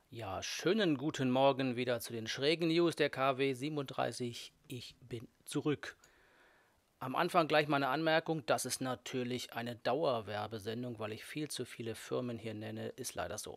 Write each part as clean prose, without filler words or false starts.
Ja, schönen guten Morgen wieder zu den schrägen News der KW 37. Ich bin zurück. Am Anfang gleich mal eine Anmerkung, das ist natürlich eine Dauerwerbesendung, weil ich viel zu viele Firmen hier nenne, ist leider so.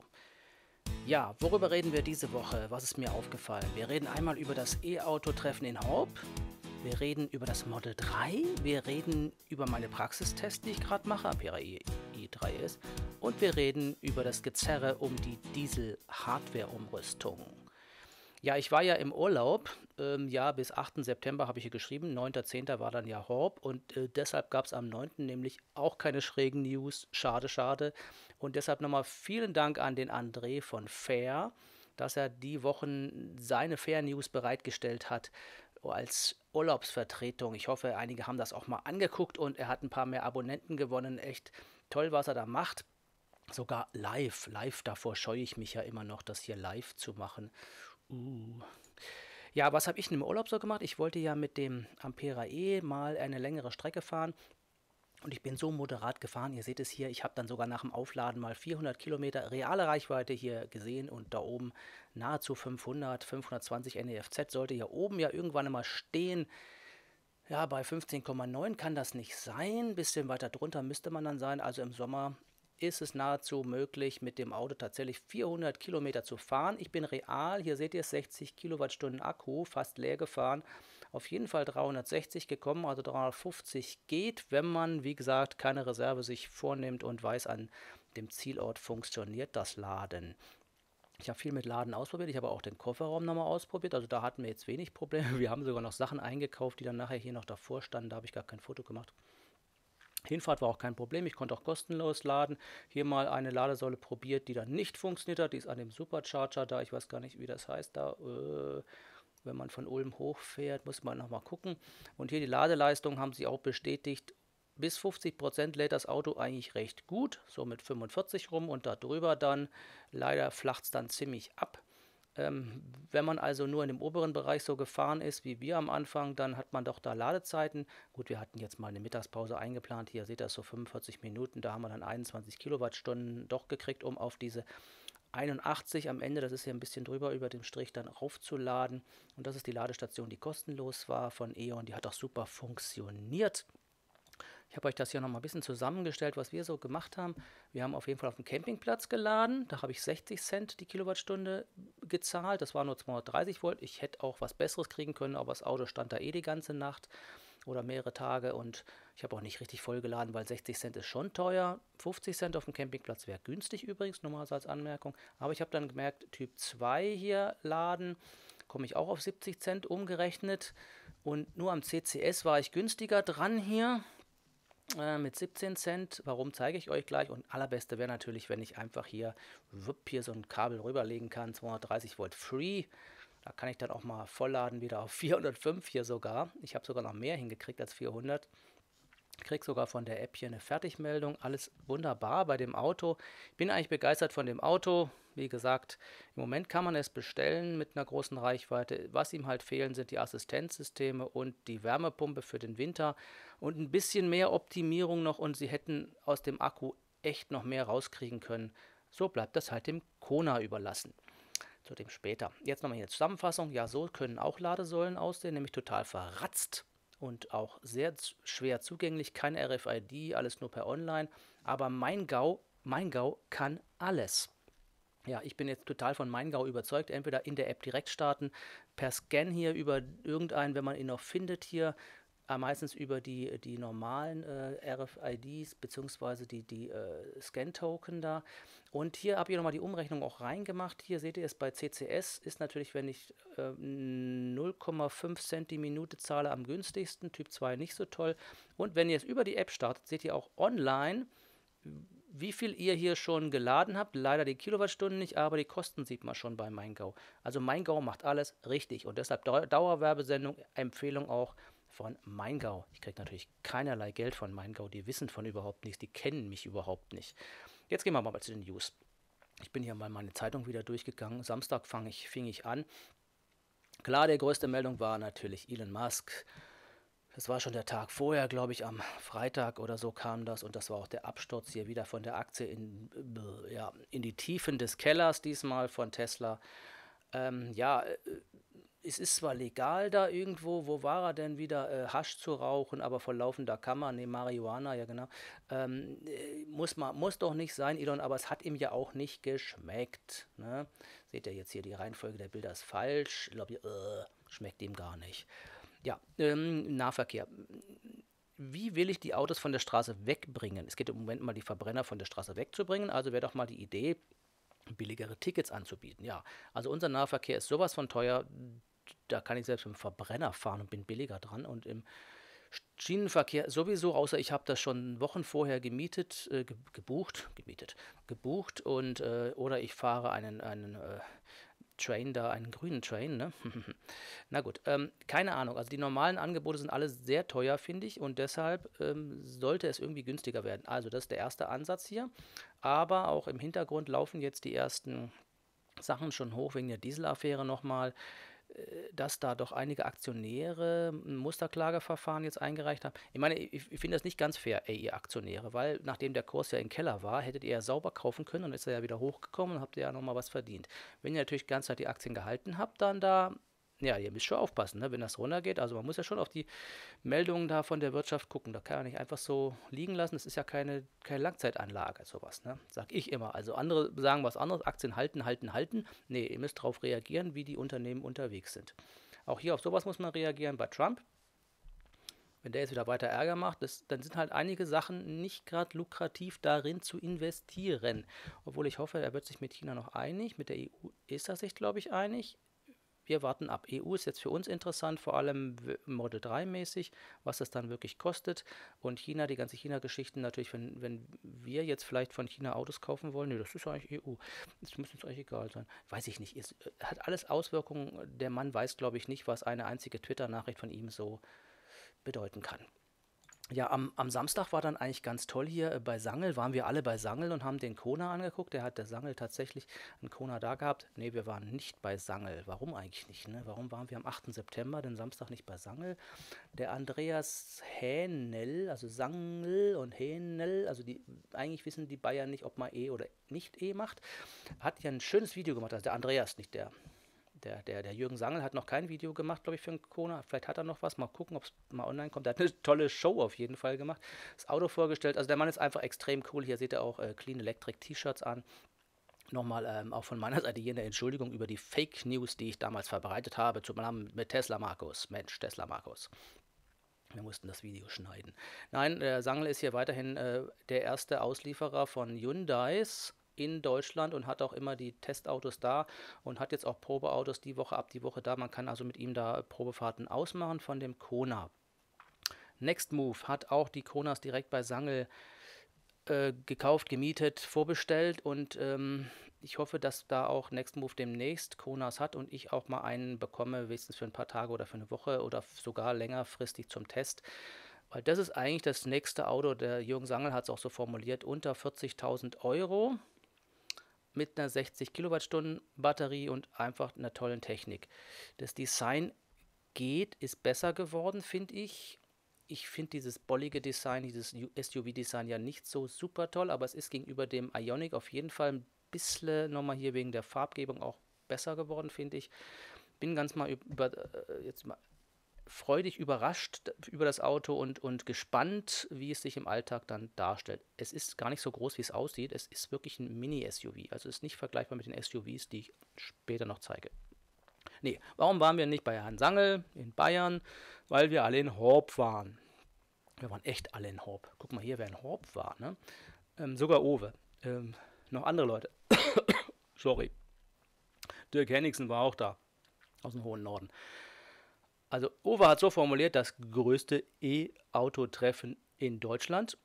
Ja, worüber reden wir diese Woche? Was ist mir aufgefallen? Wir reden einmal über das E-Auto-Treffen in Horb. Wir reden über das Model 3. Wir reden über meine Praxistests, die ich gerade mache, Ampera i3S. Und wir reden über das Gezerre um die Diesel-Hardware-Umrüstung. Ja, ich war ja im Urlaub, ja, bis 8. September habe ich hier geschrieben, 9.10. war dann ja Horb und deshalb gab es am 9. nämlich auch keine schrägen News, schade, schade. Und deshalb nochmal vielen Dank an den André von Fair, dass er die Wochen seine Fair News bereitgestellt hat als Urlaubsvertretung. Ich hoffe, einige haben das auch mal angeguckt und er hat ein paar mehr Abonnenten gewonnen. Echt toll, was er da macht. Sogar live. Live, davor scheue ich mich ja immer noch, das hier live zu machen. Uh. Ja, was habe ich denn im Urlaub so gemacht? Ich wollte ja mit dem Ampera E mal eine längere Strecke fahren. Und ich bin so moderat gefahren, ihr seht es hier, ich habe dann sogar nach dem Aufladen mal 400 Kilometer reale Reichweite hier gesehen und da oben nahezu 500, 520 NEFZ sollte hier oben ja irgendwann einmal stehen. Ja, bei 15,9 kann das nicht sein, bisschen weiter drunter müsste man dann sein, also im Sommer ist es nahezu möglich, mit dem Auto tatsächlich 400 Kilometer zu fahren. Ich bin real, hier seht ihr es, 60 Kilowattstunden Akku, fast leer gefahren. Auf jeden Fall 360 gekommen, also 350 geht, wenn man, wie gesagt, keine Reserve sich vornimmt und weiß, an dem Zielort funktioniert das Laden. Ich habe viel mit Laden ausprobiert, ich habe auch den Kofferraum nochmal ausprobiert, also da hatten wir jetzt wenig Probleme. Wir haben sogar noch Sachen eingekauft, die dann nachher hier noch davor standen, da habe ich gar kein Foto gemacht. Hinfahrt war auch kein Problem, ich konnte auch kostenlos laden. Hier mal eine Ladesäule probiert, die dann nicht funktioniert hat. Die ist an dem Supercharger da, ich weiß gar nicht, wie das heißt da. Wenn man von Ulm hochfährt, muss man nochmal gucken. Und hier die Ladeleistung haben sie auch bestätigt. Bis 50% lädt das Auto eigentlich recht gut, so mit 45 rum und darüber dann. Leider flacht es dann ziemlich ab. Wenn man also nur in dem oberen Bereich so gefahren ist wie wir am Anfang, dann hat man doch da Ladezeiten. Gut, wir hatten jetzt mal eine Mittagspause eingeplant. Hier seht ihr das so 45 Minuten. Da haben wir dann 21 Kilowattstunden doch gekriegt, um auf diese 81 am Ende, das ist ja ein bisschen drüber über dem Strich, dann aufzuladen. Und das ist die Ladestation, die kostenlos war von E.ON. Die hat auch super funktioniert. Ich habe euch das hier nochmal ein bisschen zusammengestellt, was wir so gemacht haben. Wir haben auf jeden Fall auf dem Campingplatz geladen. Da habe ich 60 Cent die Kilowattstunde gezahlt. Das war nur 230 Volt. Ich hätte auch was Besseres kriegen können, aber das Auto stand da eh die ganze Nacht oder mehrere Tage. Und ich habe auch nicht richtig voll geladen, weil 60 Cent ist schon teuer. 50 Cent auf dem Campingplatz wäre günstig übrigens, nur mal so als Anmerkung. Aber ich habe dann gemerkt, Typ 2 hier laden, komme ich auch auf 70 Cent umgerechnet. Und nur am CCS war ich günstiger dran hier mit 17 Cent. Warum, zeige ich euch gleich. Und allerbeste wäre natürlich, wenn ich einfach hier, hier so ein Kabel rüberlegen kann, 230 Volt Free. Da kann ich dann auch mal vollladen, wieder auf 405 hier sogar. Ich habe sogar noch mehr hingekriegt als 400. Ich kriege sogar von der App hier eine Fertigmeldung. Alles wunderbar bei dem Auto. Ich bin eigentlich begeistert von dem Auto. Wie gesagt, im Moment kann man es bestellen mit einer großen Reichweite. Was ihm halt fehlen, sind die Assistenzsysteme und die Wärmepumpe für den Winter und ein bisschen mehr Optimierung noch. Und sie hätten aus dem Akku echt noch mehr rauskriegen können. So bleibt das halt dem Kona überlassen. Zu dem später. Jetzt nochmal hier eine Zusammenfassung. Ja, so können auch Ladesäulen aussehen, nämlich total verratzt und auch sehr schwer zugänglich, kein RFID, alles nur per Online. Aber MeinGau kann alles. Ja, ich bin jetzt total von MeinGau überzeugt. Entweder in der App direkt starten, per Scan hier über irgendeinen, wenn man ihn noch findet hier, meistens über die normalen RFIDs bzw. die Scan-Token da. Und hier habe ich nochmal die Umrechnung auch reingemacht. Hier seht ihr es bei CCS, ist natürlich, wenn ich 0,5 Cent die Minute zahle, am günstigsten. Typ 2 nicht so toll. Und wenn ihr es über die App startet, seht ihr auch online, wie viel ihr hier schon geladen habt. Leider die Kilowattstunden nicht, aber die Kosten sieht man schon bei MeinGau. Also MeinGau macht alles richtig und deshalb Dauerwerbesendung, Empfehlung auch von MeinGau. Ich kriege natürlich keinerlei Geld von MeinGau, die wissen von überhaupt nichts, die kennen mich überhaupt nicht. Jetzt gehen wir mal zu den News. Ich bin hier mal meine Zeitung wieder durchgegangen. Samstag fing ich an. Klar, die größte Meldung war natürlich Elon Musk. Das war schon der Tag vorher, glaube ich, am Freitag oder so kam das und das war auch der Absturz hier wieder von der Aktie ja, in die Tiefen des Kellers, diesmal von Tesla. Ja, es ist zwar legal da irgendwo, wo war er denn wieder, Hasch zu rauchen, aber vor laufender Kammer, ne, Marihuana, ja genau, muss doch nicht sein, Elon, aber es hat ihm ja auch nicht geschmeckt, ne? Seht ihr jetzt hier, die Reihenfolge der Bilder ist falsch, ich glaube, schmeckt ihm gar nicht. Ja, Nahverkehr. Wie will ich die Autos von der Straße wegbringen? Es geht im Moment mal, die Verbrenner von der Straße wegzubringen, also wäre doch mal die Idee, billigere Tickets anzubieten. Ja, also unser Nahverkehr ist sowas von teuer, da kann ich selbst mit dem Verbrenner fahren und bin billiger dran. Und im Schienenverkehr sowieso, außer ich habe das schon Wochen vorher gemietet, gebucht und oder ich fahre einen Train da, einen grünen Train, ne? Na gut, keine Ahnung. Also die normalen Angebote sind alle sehr teuer, finde ich, und deshalb sollte es irgendwie günstiger werden. Also das ist der erste Ansatz hier. Aber auch im Hintergrund laufen jetzt die ersten Sachen schon hoch wegen der Dieselaffäre nochmal, dass da doch einige Aktionäre ein Musterklageverfahren jetzt eingereicht haben. Ich meine, ich finde das nicht ganz fair, ey, ihr Aktionäre, weil nachdem der Kurs ja im Keller war, hättet ihr ja sauber kaufen können und ist er ja wieder hochgekommen und habt ihr ja nochmal was verdient. Wenn ihr natürlich die ganze Zeit die Aktien gehalten habt, dann da, ja, ihr müsst schon aufpassen, ne, wenn das runtergeht. Also man muss ja schon auf die Meldungen da von der Wirtschaft gucken. Da kann man nicht einfach so liegen lassen. Das ist ja keine Langzeitanlage, sowas, ne? Sag ich immer. Also andere sagen was anderes. Aktien halten, halten, halten. Nee, ihr müsst darauf reagieren, wie die Unternehmen unterwegs sind. Auch hier auf sowas muss man reagieren bei Trump. Wenn der jetzt wieder weiter Ärger macht, dann sind halt einige Sachen nicht gerade lukrativ darin zu investieren. Obwohl ich hoffe, er wird sich mit China noch einig. Mit der EU ist er sich, glaube ich, einig. Wir warten ab. EU ist jetzt für uns interessant, vor allem Model 3 mäßig, was das dann wirklich kostet. Und China, die ganze China-Geschichten natürlich, wenn wir jetzt vielleicht von China Autos kaufen wollen, nee, das ist eigentlich EU. Das müsste uns eigentlich egal sein. Weiß ich nicht. Es hat alles Auswirkungen. Der Mann weiß, glaube ich, nicht, was eine einzige Twitter-Nachricht von ihm so bedeuten kann. Ja, am Samstag war dann eigentlich ganz toll hier bei Sangl, waren wir alle bei Sangl und haben den Kona angeguckt. Der Sangl tatsächlich einen Kona da gehabt. Ne, wir waren nicht bei Sangl. Warum eigentlich nicht, ne? Warum waren wir am 8. September, den Samstag, nicht bei Sangl? Der Andreas Hähnel, also Sangl und Hähnel, also die, eigentlich wissen die Bayern nicht, ob man E oder nicht E macht, hat ja ein schönes Video gemacht. Also der Andreas, nicht der Jürgen Sangl hat noch kein Video gemacht, glaube ich, für einen Kona. Vielleicht hat er noch was. Mal gucken, ob es mal online kommt. Der hat eine tolle Show auf jeden Fall gemacht. Das Auto vorgestellt. Also der Mann ist einfach extrem cool. Hier seht ihr auch Clean Electric T-Shirts an. Nochmal auch von meiner Seite hier eine Entschuldigung über die Fake News, die ich damals verbreitet habe. Zusammen mit Tesla Markus. Mensch, Tesla Markus. Wir mussten das Video schneiden. Nein, der Sangl ist hier weiterhin der erste Auslieferer von Hyundais in Deutschland und hat auch immer die Testautos da und hat jetzt auch Probeautos die Woche da. Man kann also mit ihm da Probefahrten ausmachen von dem Kona. Next Move hat auch die Konas direkt bei Sangl gekauft, gemietet, vorbestellt und ich hoffe, dass da auch Next Move demnächst Konas hat und ich auch mal einen bekomme, wenigstens für ein paar Tage oder für eine Woche oder sogar längerfristig zum Test. Weil das ist eigentlich das nächste Auto, der Jürgen Sangl hat es auch so formuliert, unter 40.000 Euro mit einer 60 Kilowattstunden Batterie und einfach einer tollen Technik. Das Design ist besser geworden, finde ich. Ich finde dieses bollige Design, dieses SUV-Design ja nicht so super toll, aber es ist gegenüber dem Ioniq auf jeden Fall ein bisschen nochmal hier wegen der Farbgebung auch besser geworden, finde ich. Bin ganz mal jetzt mal freudig überrascht über das Auto und gespannt, wie es sich im Alltag dann darstellt. Es ist gar nicht so groß, wie es aussieht. Es ist wirklich ein Mini-SUV. Also es ist nicht vergleichbar mit den SUVs, die ich später noch zeige. Nee, warum waren wir nicht bei Herrn Sangl in Bayern? Weil wir alle in Horb waren. Wir waren echt alle in Horb. Guck mal hier, wer in Horb war, ne? Sogar Owe. Noch andere Leute. Sorry. Dirk Henningsen war auch da. Aus dem hohen Norden. Also Owe hat so formuliert, das größte E-Auto-Treffen in Deutschland.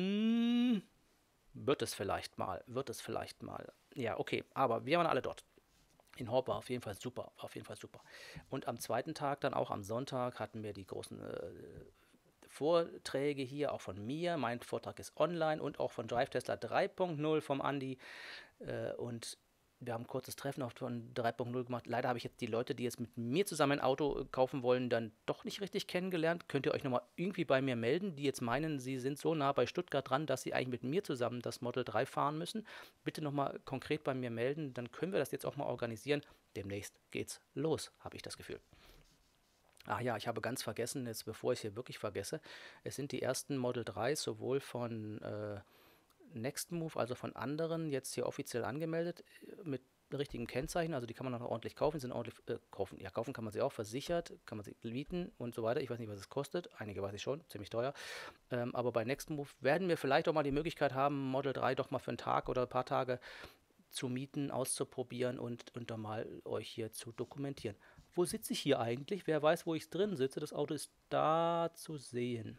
Wird es vielleicht mal. Ja, okay, aber wir waren alle dort. In Horb war auf jeden Fall super, Und am zweiten Tag, dann auch am Sonntag, hatten wir die großen Vorträge hier, auch von mir. Mein Vortrag ist online und auch von Drive Tesla 3.0 vom Andi. Und wir haben ein kurzes Treffen auf von 3.0 gemacht. Leider habe ich jetzt die Leute, die jetzt mit mir zusammen ein Auto kaufen wollen, dann doch nicht richtig kennengelernt. Könnt ihr euch nochmal irgendwie bei mir melden, die jetzt meinen, sie sind so nah bei Stuttgart dran, dass sie eigentlich mit mir zusammen das Model 3 fahren müssen? Bitte nochmal konkret bei mir melden, dann können wir das jetzt auch mal organisieren. Demnächst geht's los, habe ich das Gefühl. Ach ja, ich habe ganz vergessen, jetzt bevor ich es hier wirklich vergesse, es sind die ersten Model 3 sowohl von Nextmove, also von anderen, jetzt hier offiziell angemeldet mit richtigen Kennzeichen, also die kann man auch ordentlich kaufen, sind ordentlich kaufen. Ja, kaufen kann man sie auch, versichert, kann man sie mieten und so weiter. Ich weiß nicht, was es kostet. Einige weiß ich schon, ziemlich teuer. Aber bei Nextmove werden wir vielleicht auch mal die Möglichkeit haben, Model 3 doch mal für einen Tag oder ein paar Tage zu mieten, auszuprobieren und dann mal euch hier zu dokumentieren. Wo sitze ich hier eigentlich? Wer weiß, wo ich drin sitze? Das Auto ist da zu sehen.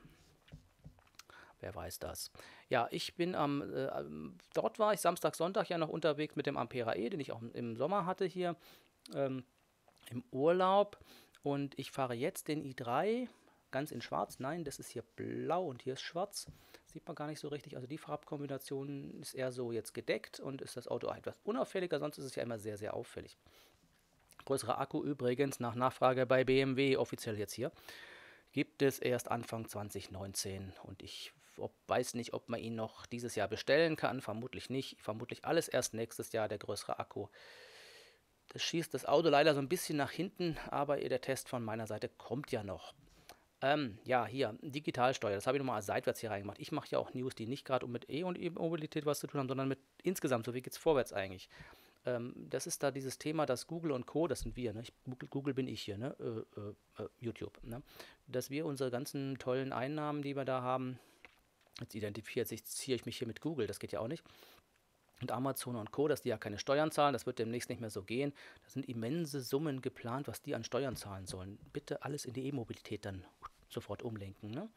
Wer weiß das? Ja, ich bin dort war ich Samstag, Sonntag ja noch unterwegs mit dem Ampera E, den ich auch im Sommer hatte hier ähm, im Urlaub. Und ich fahre jetzt den i3 ganz in schwarz. Nein, das ist hier blau und hier ist schwarz. Sieht man gar nicht so richtig. Also die Farbkombination ist eher so jetzt gedeckt und ist das Auto auch etwas unauffälliger. Sonst ist es ja immer sehr, sehr auffällig. Größerer Akku übrigens nach Nachfrage bei BMW offiziell jetzt hier. Gibt es erst Anfang 2019 und ich weiß nicht, ob man ihn noch dieses Jahr bestellen kann. Vermutlich nicht. Vermutlich alles erst nächstes Jahr, der größere Akku. Das schießt das Auto leider so ein bisschen nach hinten, aber der Test von meiner Seite kommt ja noch. Ja, hier, Digitalsteuer, das habe ich nochmal als seitwärts hier reingemacht. Ich mache ja auch News, die nicht gerade mit E- und E-Mobilität was zu tun haben, sondern mit insgesamt, so wie geht es vorwärts eigentlich. Das ist da dieses Thema, dass Google und Co., das sind wir, ne? Google bin ich hier, ne? YouTube, ne? Dass wir unsere ganzen tollen Einnahmen, die wir da haben, jetzt identifiziere ich mich hier mit Google, das geht ja auch nicht. Und Amazon und Co., dass die ja keine Steuern zahlen, das wird demnächst nicht mehr so gehen. Da sind immense Summen geplant, was die an Steuern zahlen sollen. Bitte alles in die E-Mobilität dann sofort umlenken, ne?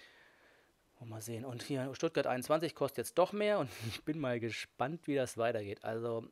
Mal sehen. Und hier Stuttgart 21 kostet jetzt doch mehr und ich bin mal gespannt, wie das weitergeht. Also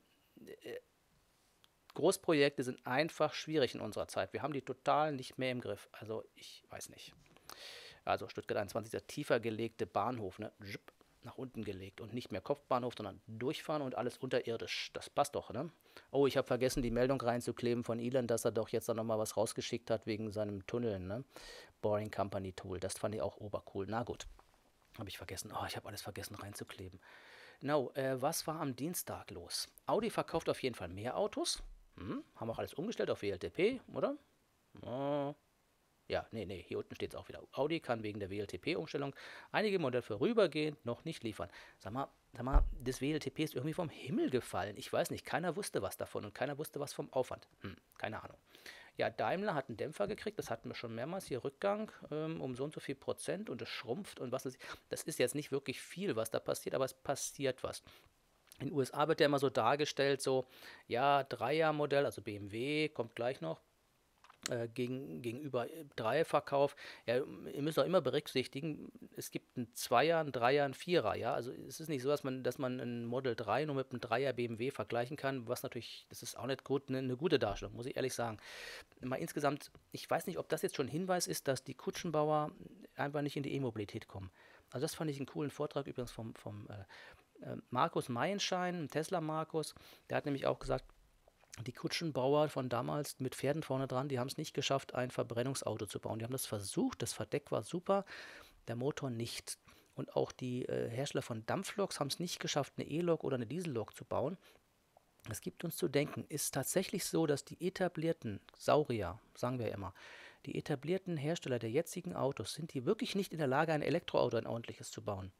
Großprojekte sind einfach schwierig in unserer Zeit. Wir haben die total nicht mehr im Griff. Also ich weiß nicht. Also Stuttgart 21, der tiefer gelegte Bahnhof, ne? Nach unten gelegt und nicht mehr Kopfbahnhof, sondern durchfahren und alles unterirdisch. Das passt doch, ne? Oh, ich habe vergessen, die Meldung reinzukleben von Elon, dass er doch jetzt dann nochmal was rausgeschickt hat wegen seinem Tunnel, ne? Boring Company Tool. Das fand ich auch obercool. Na gut, habe ich vergessen. Oh, ich habe alles vergessen reinzukleben. No, was war am Dienstag los? Audi verkauft auf jeden Fall mehr Autos. Haben auch alles umgestellt auf WLTP, oder? Oh, ja, nee, hier unten steht es auch wieder. Audi kann wegen der WLTP-Umstellung einige Modelle vorübergehend noch nicht liefern. Sag mal, das WLTP ist irgendwie vom Himmel gefallen. Ich weiß nicht, keiner wusste was davon und keiner wusste was vom Aufwand. Keine Ahnung. Ja, Daimler hat einen Dämpfer gekriegt, das hatten wir schon mehrmals hier, Rückgang um so und so viel Prozent und es schrumpft und was ist. Das ist jetzt nicht wirklich viel, was da passiert, aber es passiert was. In den USA wird ja immer so dargestellt, so, ja, Dreiermodell, also BMW kommt gleich noch, gegenüber Dreierverkauf. Ja, ihr müsst auch immer berücksichtigen, es gibt einen Zweier, einen Dreier, einen Vierer, ja. Also es ist nicht so, dass man ein Model 3 nur mit einem Dreier BMW vergleichen kann, was natürlich, das ist auch nicht gut, eine gute Darstellung, muss ich ehrlich sagen. Mal insgesamt, ich weiß nicht, ob das jetzt schon ein Hinweis ist, dass die Kutschenbauer einfach nicht in die E-Mobilität kommen. Also das fand ich einen coolen Vortrag übrigens vom Markus Meienschein, Tesla Markus, der hat nämlich auch gesagt, die Kutschenbauer von damals mit Pferden vorne dran, die haben es nicht geschafft, ein Verbrennungsauto zu bauen. Die haben das versucht, das Verdeck war super, der Motor nicht. Und auch die Hersteller von Dampfloks haben es nicht geschafft, eine E-Lok oder eine Diesellok zu bauen. Es gibt uns zu denken, ist tatsächlich so, dass die etablierten Saurier, sagen wir immer, die etablierten Hersteller der jetzigen Autos, sind die wirklich nicht in der Lage, ein Elektroauto, ein ordentliches zu bauen?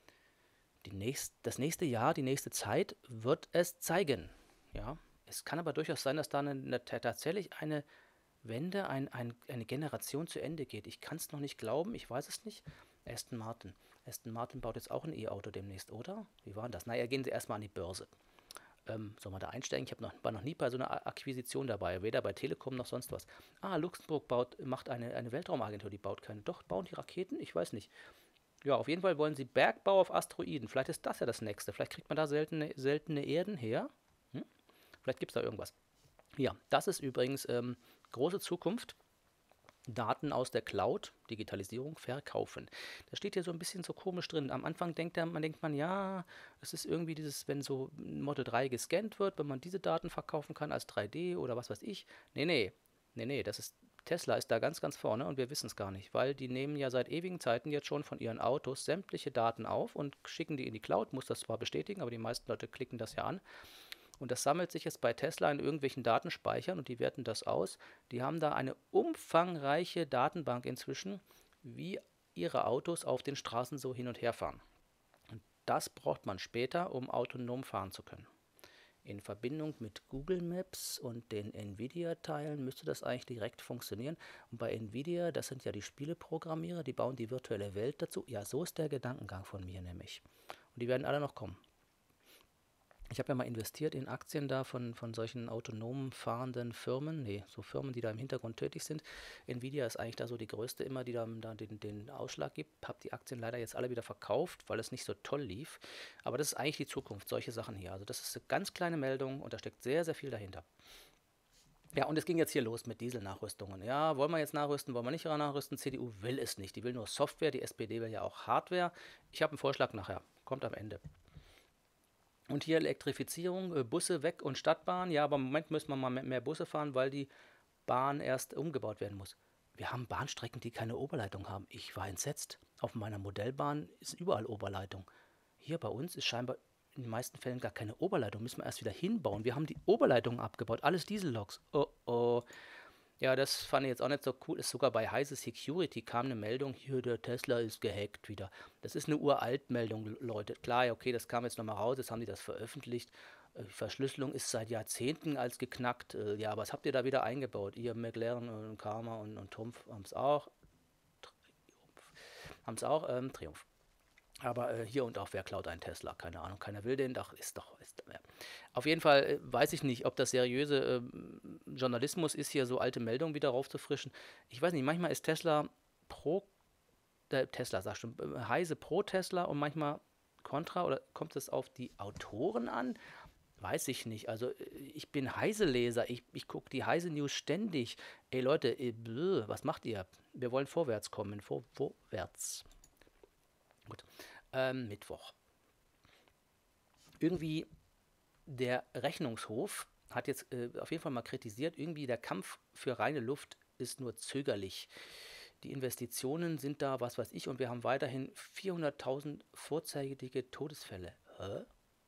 Das nächste Jahr, die nächste Zeit wird es zeigen. Ja, es kann aber durchaus sein, dass da tatsächlich eine Wende, eine Generation zu Ende geht. Ich kann es noch nicht glauben, ich weiß es nicht. Aston Martin. Aston Martin baut jetzt auch ein E-Auto demnächst, oder? Wie war denn das? Naja, gehen sie erstmal an die Börse. Soll man da einsteigen? War noch nie bei so einer Akquisition dabei, weder bei Telekom noch sonst was. Luxemburg macht eine Weltraumagentur, die baut keine. Doch, bauen die Raketen? Ich weiß nicht. Ja, auf jeden Fall wollen sie Bergbau auf Asteroiden. Vielleicht ist das ja das nächste. Vielleicht kriegt man da seltene Erden her. Vielleicht gibt es da irgendwas. Ja, das ist übrigens große Zukunft. Daten aus der Cloud, Digitalisierung, verkaufen. Das steht hier so ein bisschen so komisch drin. Am Anfang denkt man, ja, es ist irgendwie dieses, wenn so ein Model 3 gescannt wird, wenn man diese Daten verkaufen kann als 3D oder was weiß ich. Nee, nee, nee, das ist, Tesla ist da ganz, ganz vorne und wir wissen es gar nicht, weil die nehmen ja seit ewigen Zeiten jetzt schon von ihren Autos sämtliche Daten auf und schicken die in die Cloud, muss das zwar bestätigen, aber die meisten Leute klicken das ja an. Und das sammelt sich jetzt bei Tesla in irgendwelchen Datenspeichern und die werten das aus. Die haben da eine umfangreiche Datenbank inzwischen, wie ihre Autos auf den Straßen so hin und her fahren. Und das braucht man später, um autonom fahren zu können. In Verbindung mit Google Maps und den Nvidia-Teilen müsste das eigentlich direkt funktionieren. Und bei Nvidia, das sind ja die Spieleprogrammierer, die bauen die virtuelle Welt dazu. Ja, so ist der Gedankengang von mir nämlich. Und die werden alle noch kommen. Ich habe ja mal investiert in Aktien da von solchen autonom fahrenden Firmen, nee, so Firmen, die da im Hintergrund tätig sind. Nvidia ist eigentlich da so die größte immer, die da den Ausschlag gibt. Habe die Aktien leider jetzt alle wieder verkauft, weil es nicht so toll lief. Aber das ist eigentlich die Zukunft, solche Sachen hier. Also das ist eine ganz kleine Meldung und da steckt sehr, sehr viel dahinter. Ja, und es ging jetzt hier los mit Dieselnachrüstungen. Ja, wollen wir jetzt nachrüsten, wollen wir nicht nachrüsten? CDU will es nicht. Die will nur Software, die SPD will ja auch Hardware. Ich habe einen Vorschlag nachher, kommt am Ende. Und hier Elektrifizierung, Busse weg und Stadtbahn. Ja, aber im Moment müssen wir mal mehr Busse fahren, weil die Bahn erst umgebaut werden muss. Wir haben Bahnstrecken, die keine Oberleitung haben. Ich war entsetzt. Auf meiner Modellbahn ist überall Oberleitung. Hier bei uns ist scheinbar in den meisten Fällen gar keine Oberleitung. Müssen wir erst wieder hinbauen. Wir haben die Oberleitung abgebaut. Alles Dieselloks. Oh oh. Ja, das fand ich jetzt auch nicht so cool. Ist sogar bei Heise Security kam eine Meldung, hier der Tesla ist gehackt wieder. Das ist eine Uralt-Meldung, Leute. Klar, ja, okay, das kam jetzt nochmal raus, jetzt haben die das veröffentlicht. Verschlüsselung ist seit Jahrzehnten als geknackt. Ja, was habt ihr da wieder eingebaut? Ihr, McLaren und Karma und Trumpf haben es auch. Triumph. Aber hier und auch, wer klaut einen Tesla? Keine Ahnung, keiner will den. Doch, ja. Auf jeden Fall weiß ich nicht, ob das seriöse Journalismus ist, hier so alte Meldungen wieder raufzufrischen. Ich weiß nicht, manchmal ist Tesla pro Tesla, sag schon, Heise pro Tesla und manchmal Contra oder kommt es auf die Autoren an? Weiß ich nicht. Also ich bin Heise-Leser, ich gucke die Heise-News ständig. Ey Leute, was macht ihr? Wir wollen vorwärts kommen, vorwärts. Gut. Mittwoch. Irgendwie der Rechnungshof hat jetzt auf jeden Fall mal kritisiert, irgendwie der Kampf für reine Luft ist nur zögerlich. Die Investitionen sind da, was weiß ich, und wir haben weiterhin 400.000 vorzeitige Todesfälle. Hä?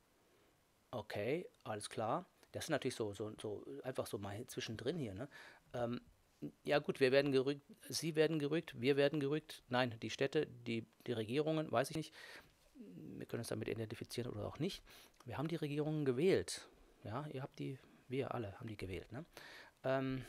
Okay, alles klar. Das ist natürlich so einfach so mal zwischendrin hier, ne? Ja gut, wir werden gerügt, Sie werden gerügt, wir werden gerügt. Nein, die Städte, die Regierungen, weiß ich nicht. Wir können uns damit identifizieren oder auch nicht. Wir haben die Regierungen gewählt. Ja, wir alle haben die gewählt, ne? Ähm,